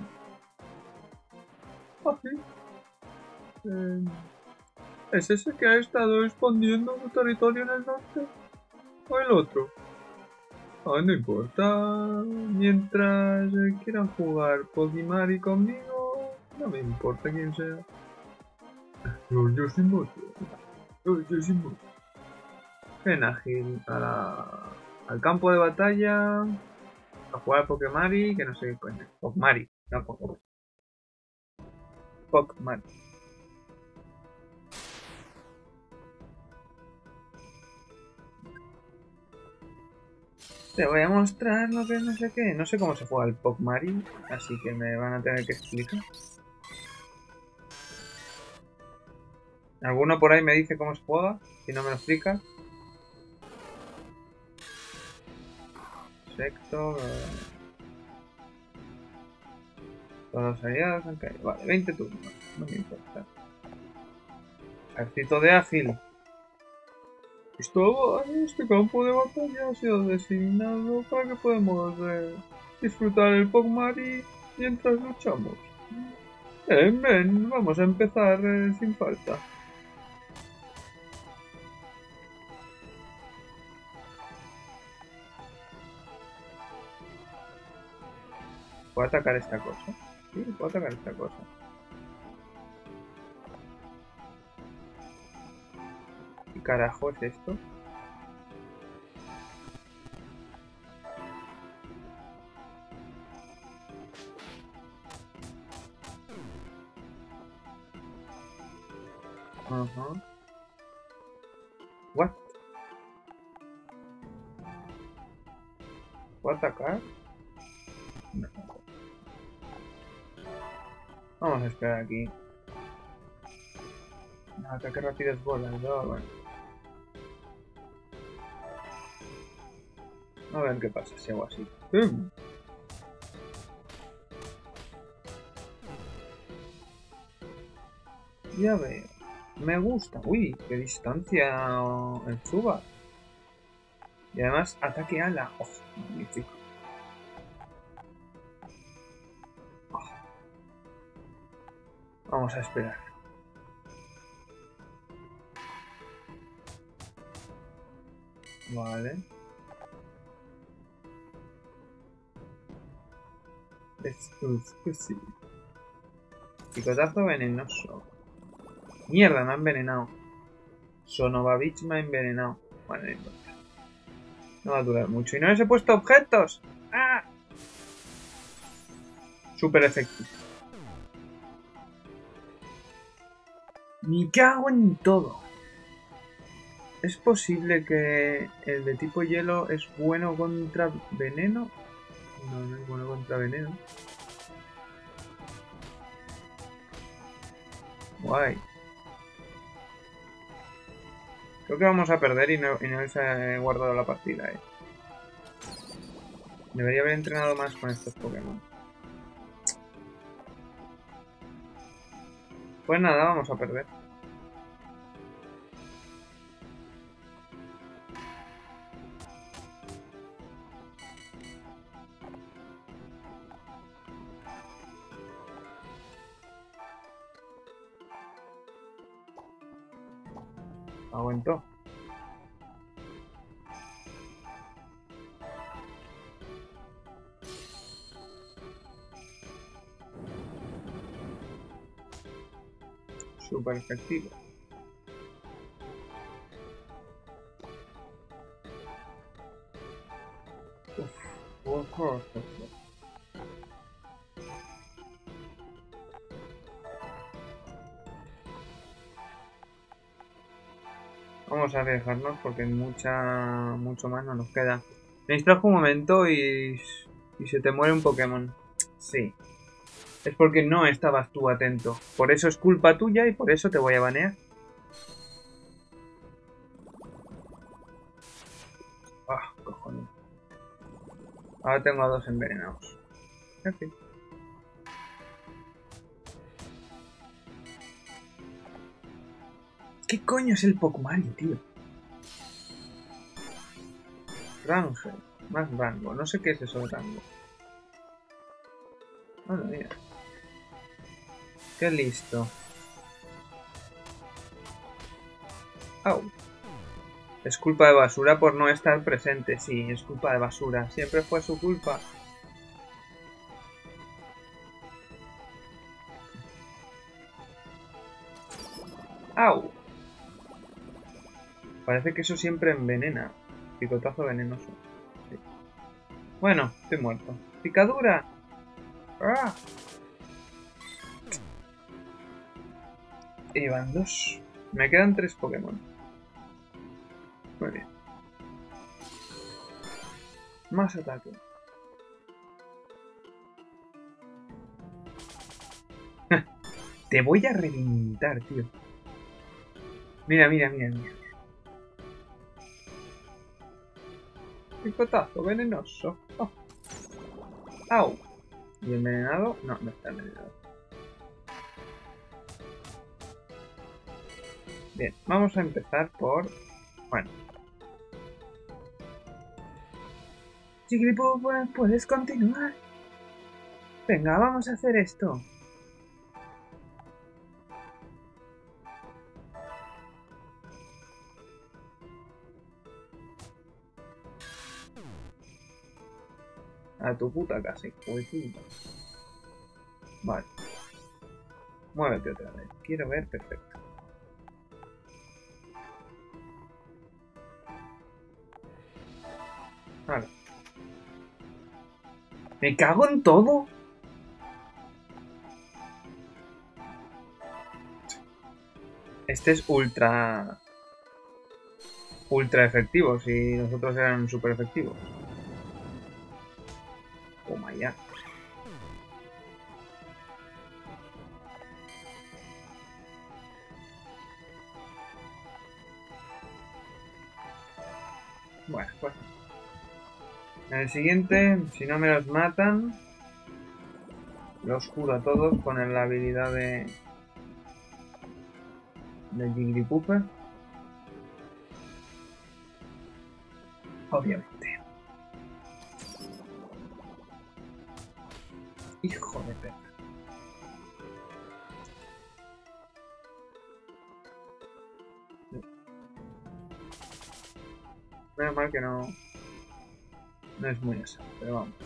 ¿Ágil? Eh, ¿Es ese que ha estado expandiendo su territorio en el norte? ¿O el otro? Ah, no importa. Mientras eh, quieran jugar Pokimari conmigo, no me importa quién sea. Lord Yoshimoto. Lord Yoshimoto. Ven ágil a la... al campo de batalla a jugar a Pokemari, que no sé qué coño. Pokemari, no Pokemari. Pokemari. Te voy a mostrar lo que no sé qué. No sé cómo se juega el Pokemari, así que me van a tener que explicar. ¿Alguno por ahí me dice cómo se juega? Si no me lo explica. Sector... Todos los aliados han caído. Vale, veinte turnos. No me importa. Ejército de Ágil. Esto, este campo de batalla ha sido designado para que podamos eh, disfrutar el Pokemari mientras luchamos. Ven, ven, vamos a empezar eh, sin falta. ¿Puedo atacar esta cosa? Sí, puedo atacar esta cosa. ¿Qué carajo es esto? Ajá. What? ¿Puedo atacar? No. Vamos a esperar aquí. No, ataque rápido es bola, no, bueno. A ver qué pasa si hago así. ¡Pum! Ya veo. Me gusta. Uy, qué distancia el Zubat. Y además ataque ala. Oh, magnífico. Oh. Vamos a esperar. Vale. Esto es que sí. Picotazo venenoso. Mierda, me ha envenenado. Sonovavich me ha envenenado. Bueno, no importa. No va a durar mucho. Y no les he puesto objetos. ¡Ah! Súper efectivo. Me cago en todo. ¿Es posible que el de tipo hielo es bueno contra veneno? No, no es bueno contra veneno. Guay. Creo que vamos a perder y no, y no les he guardado la partida, eh. Debería haber entrenado más con estos Pokémon. Pues nada, vamos a perder. Aguantó. Súper efectivo. Uf, of course, of course. Vamos a arriesgarnos porque mucha, mucho más no nos queda. Me distrajo un momento y, y se te muere un Pokémon. Sí. Es porque no estabas tú atento. Por eso es culpa tuya y por eso te voy a banear. Ah, cojones. Ahora tengo a dos envenenados. En fin. ¿Qué coño es el Pokemon, tío? Ranger. Más rango. No sé qué es eso de rango. Bueno, mira. Qué listo. Au. Es culpa de Basura por no estar presente. Sí, es culpa de Basura. Siempre fue su culpa. ¡Au! Parece que eso siempre envenena. Picotazo venenoso. Sí. Bueno, estoy muerto. ¡Picadura! ¡Ah! Y van dos. Me quedan tres Pokémon. Muy bien. Más ataque. Te voy a reventar, tío. Mira, mira, mira, mira. Picotazo venenoso. Oh. Au. ¿Y envenenado? No, no está envenenado. Bien, vamos a empezar por... Bueno. Chiquilipu, puedes continuar. Venga, vamos a hacer esto. A tu puta casa, hijo de puta. Vale. Muévete otra vez. Quiero ver, perfecto. Vale. ¿Me cago en todo? Este es ultra... Ultra efectivo, si nosotros eran super efectivos. Toma ya. Bueno, pues... En el siguiente, si no me los matan, los curo a todos con la habilidad de... de Jigglypuff. Obviamente. Hijo de perra. Menos mal que no... No es muy eso, pero vamos.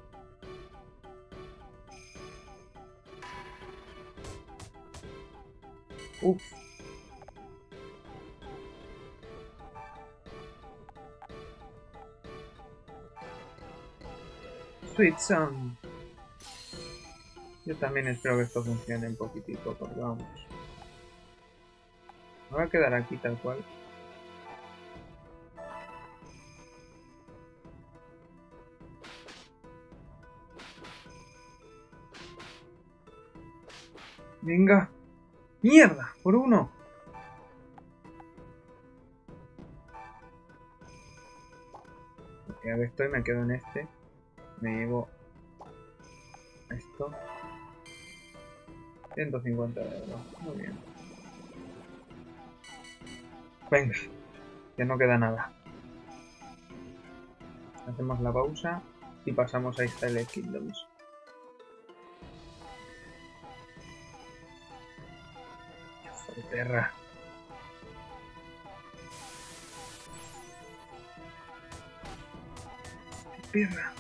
Uf. Sweet Song. Yo también espero que esto funcione un poquitito, porque vamos. Me voy a quedar aquí tal cual. Venga. ¡Mierda! ¡Por uno! Ya que estoy, me quedo en este. Me llevo esto. ciento cincuenta euros. Muy bien. Venga. Que no queda nada. Hacemos la pausa y pasamos a Starlight Kingdoms. Hijo de perra. ¡Qué perra!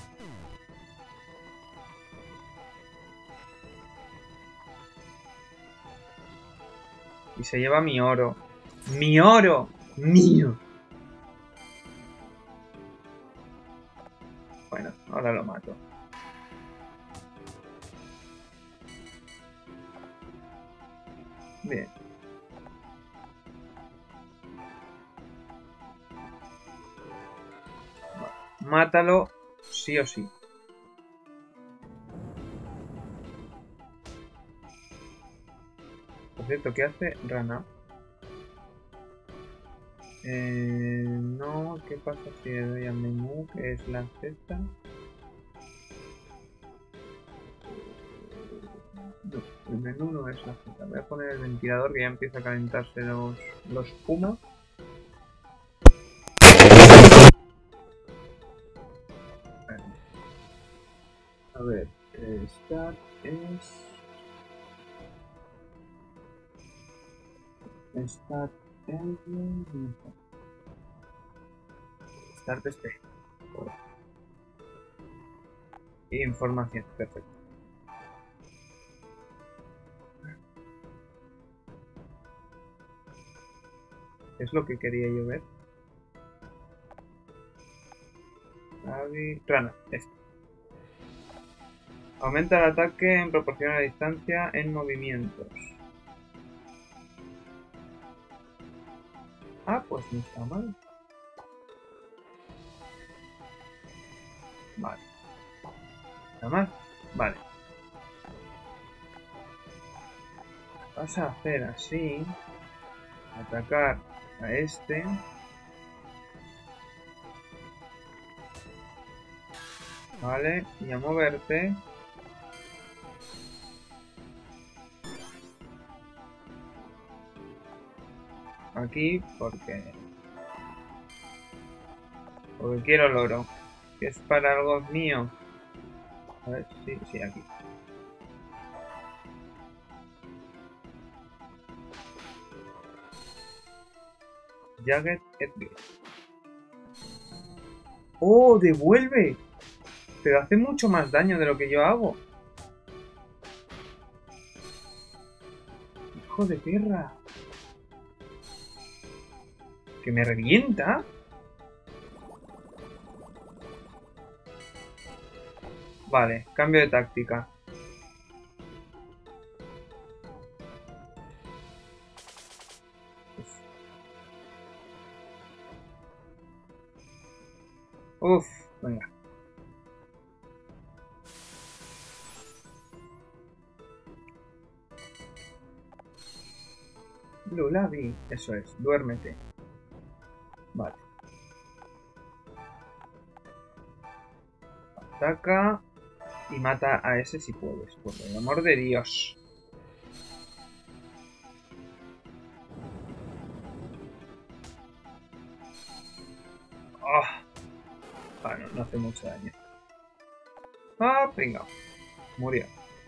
Y se lleva mi oro. ¡Mi oro! ¡Mío! Bueno, ahora lo mato. Bien. Mátalo sí o sí. Por cierto, ¿qué hace Rana? Eh, no, ¿qué pasa si le doy a menú, que es la Z? No, el menú no es la Z. Voy a poner el ventilador que ya empieza a calentarse los, los humos. A ver, esta es... Start en... Start este. Información, perfecto. Es lo que quería yo ver. Avi... Rana, este. Aumenta el ataque en proporción a la distancia en movimientos. Ah, pues no está mal. Vale. ¿Nada más? Vale. Vas a hacer así. Atacar a este. Vale. Y a moverte. Aquí porque... Porque quiero el oro. Que es para algo mío. A ver, sí, sí, aquí. Jagged Edge. ¡Oh! ¡Devuelve! Pero hace mucho más daño de lo que yo hago. ¡Hijo de perra! ¿Que me revienta? Vale, cambio de táctica. Uf, venga. Lulabi, eso es, duérmete. Vale. Ataca y mata a ese si puedes, por el amor de Dios. Ah, oh. no, no hace mucho daño. Ah, venga. Murió.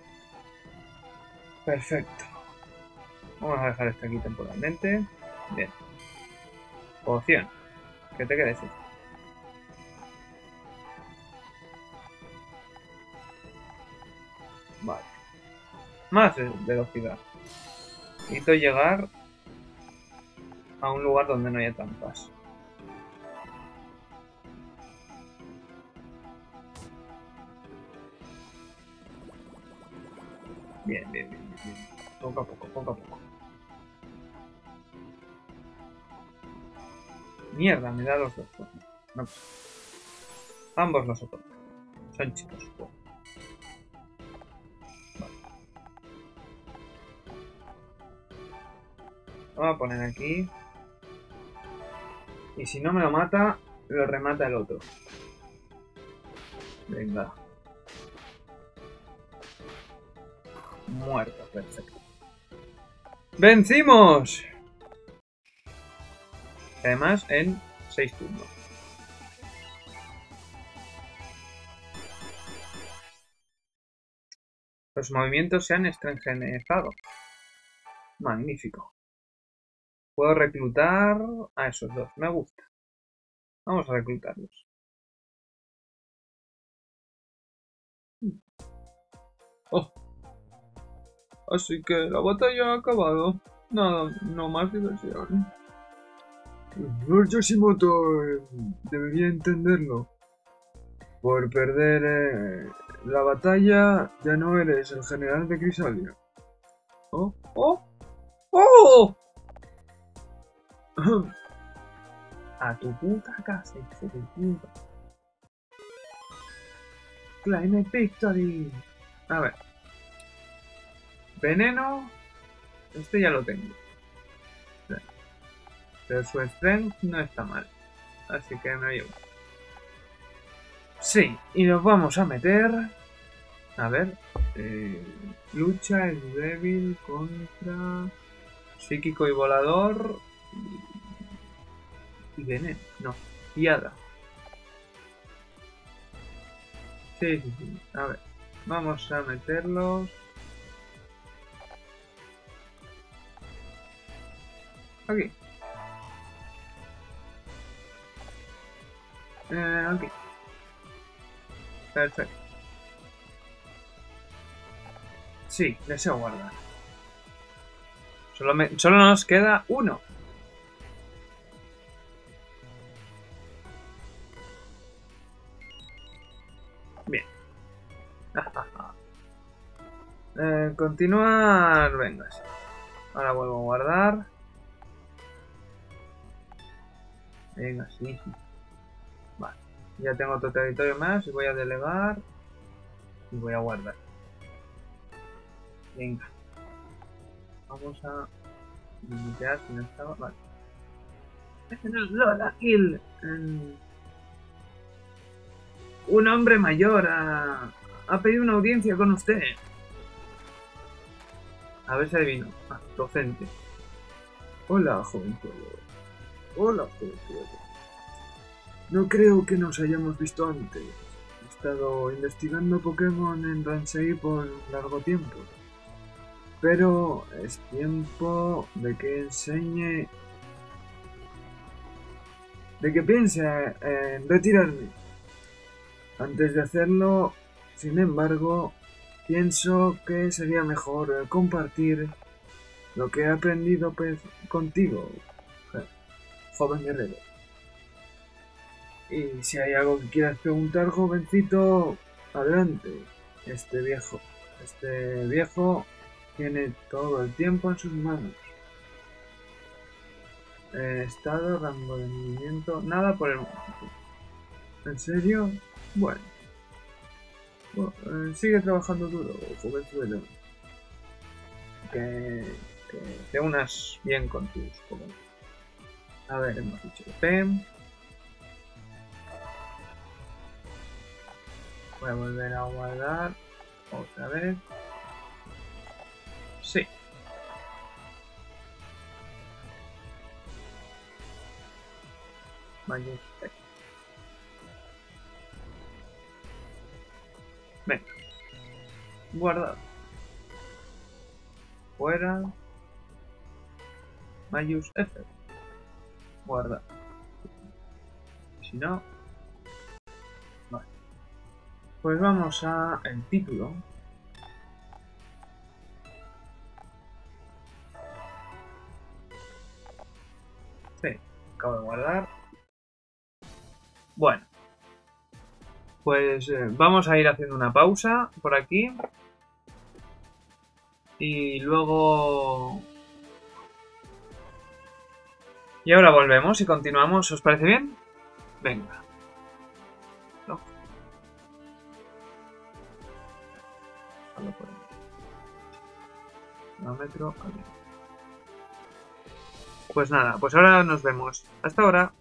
Perfecto. Vamos a dejar esto aquí temporalmente. Bien. Poción. ¿Qué te quedes? Vale. Más velocidad. Necesito llegar a un lugar donde no haya trampas. Bien, bien, bien, bien. Poco a poco, poco a poco. Mierda, me da los dos. No. Ambos los soportan. Son chicos. Vale. Vamos a poner aquí. Y si no me lo mata, lo remata el otro. Venga. Muerto, perfecto. ¡Vencimos! Además, en seis turnos. Los movimientos se han extranjerizado. Magnífico. Puedo reclutar a esos dos. Me gusta. Vamos a reclutarlos. Oh. Así que la batalla ha acabado. Nada, no más diversión. Lord Yoshimoto debería entenderlo. Por perder eh, la batalla, ya no eres el general de Crysalia. ¡Oh! ¡Oh! ¡Oh! A tu puta casa, hijo de puta. Claim victory. A ver. Veneno. Este ya lo tengo. Pero su strength no está mal. Así que me llevo. Sí, y nos vamos a meter... A ver... Eh, lucha es débil contra... Psíquico y volador... Y, y veneno. No, piada. Sí, sí, sí. A ver. Vamos a meterlos... Aquí. Eh, aquí. Perfecto. Sí, deseo guardar. Solo, me, solo nos queda uno. Bien. eh, continuar. Venga. Sí. Ahora vuelvo a guardar. Venga, sí, sí. Vale. Ya tengo otro territorio más y voy a delegar. Y voy a guardar. Venga. Vamos a limitear si no estaba. Vale. Lola Hill. Un hombre mayor ha, ha pedido una audiencia con usted. A ver si adivino. Ah, docente. Hola, joven pueblo. Hola, joven pueblo. No creo que nos hayamos visto antes. He estado investigando Pokémon en Ransei por un largo tiempo. Pero es tiempo de que enseñe... de que piense en retirarme. Antes de hacerlo, sin embargo, pienso que sería mejor compartir lo que he aprendido pues, contigo, joven guerrero. Y si hay algo que quieras preguntar, jovencito, adelante. Este viejo, este viejo tiene todo el tiempo en sus manos. Eh, estado, rango de movimiento, nada por el momento. ¿En serio? Bueno. Bueno, eh, sigue trabajando duro, jovenzuelo. Que, que te unas bien con tus Pokémon. A ver, hemos dicho P. Voy a volver a guardar otra vez. Sí. Mayus. Venga. Guardado. Fuera. Mayus F. Guarda. Si no... Vale. Pues vamos a el título. Sí, acabo de guardar. Bueno. Pues eh, vamos a ir haciendo una pausa por aquí. Y luego... Y ahora volvemos y continuamos. ¿Os parece bien? Venga. No. Cronómetro. Pues nada, pues ahora nos vemos. Hasta ahora.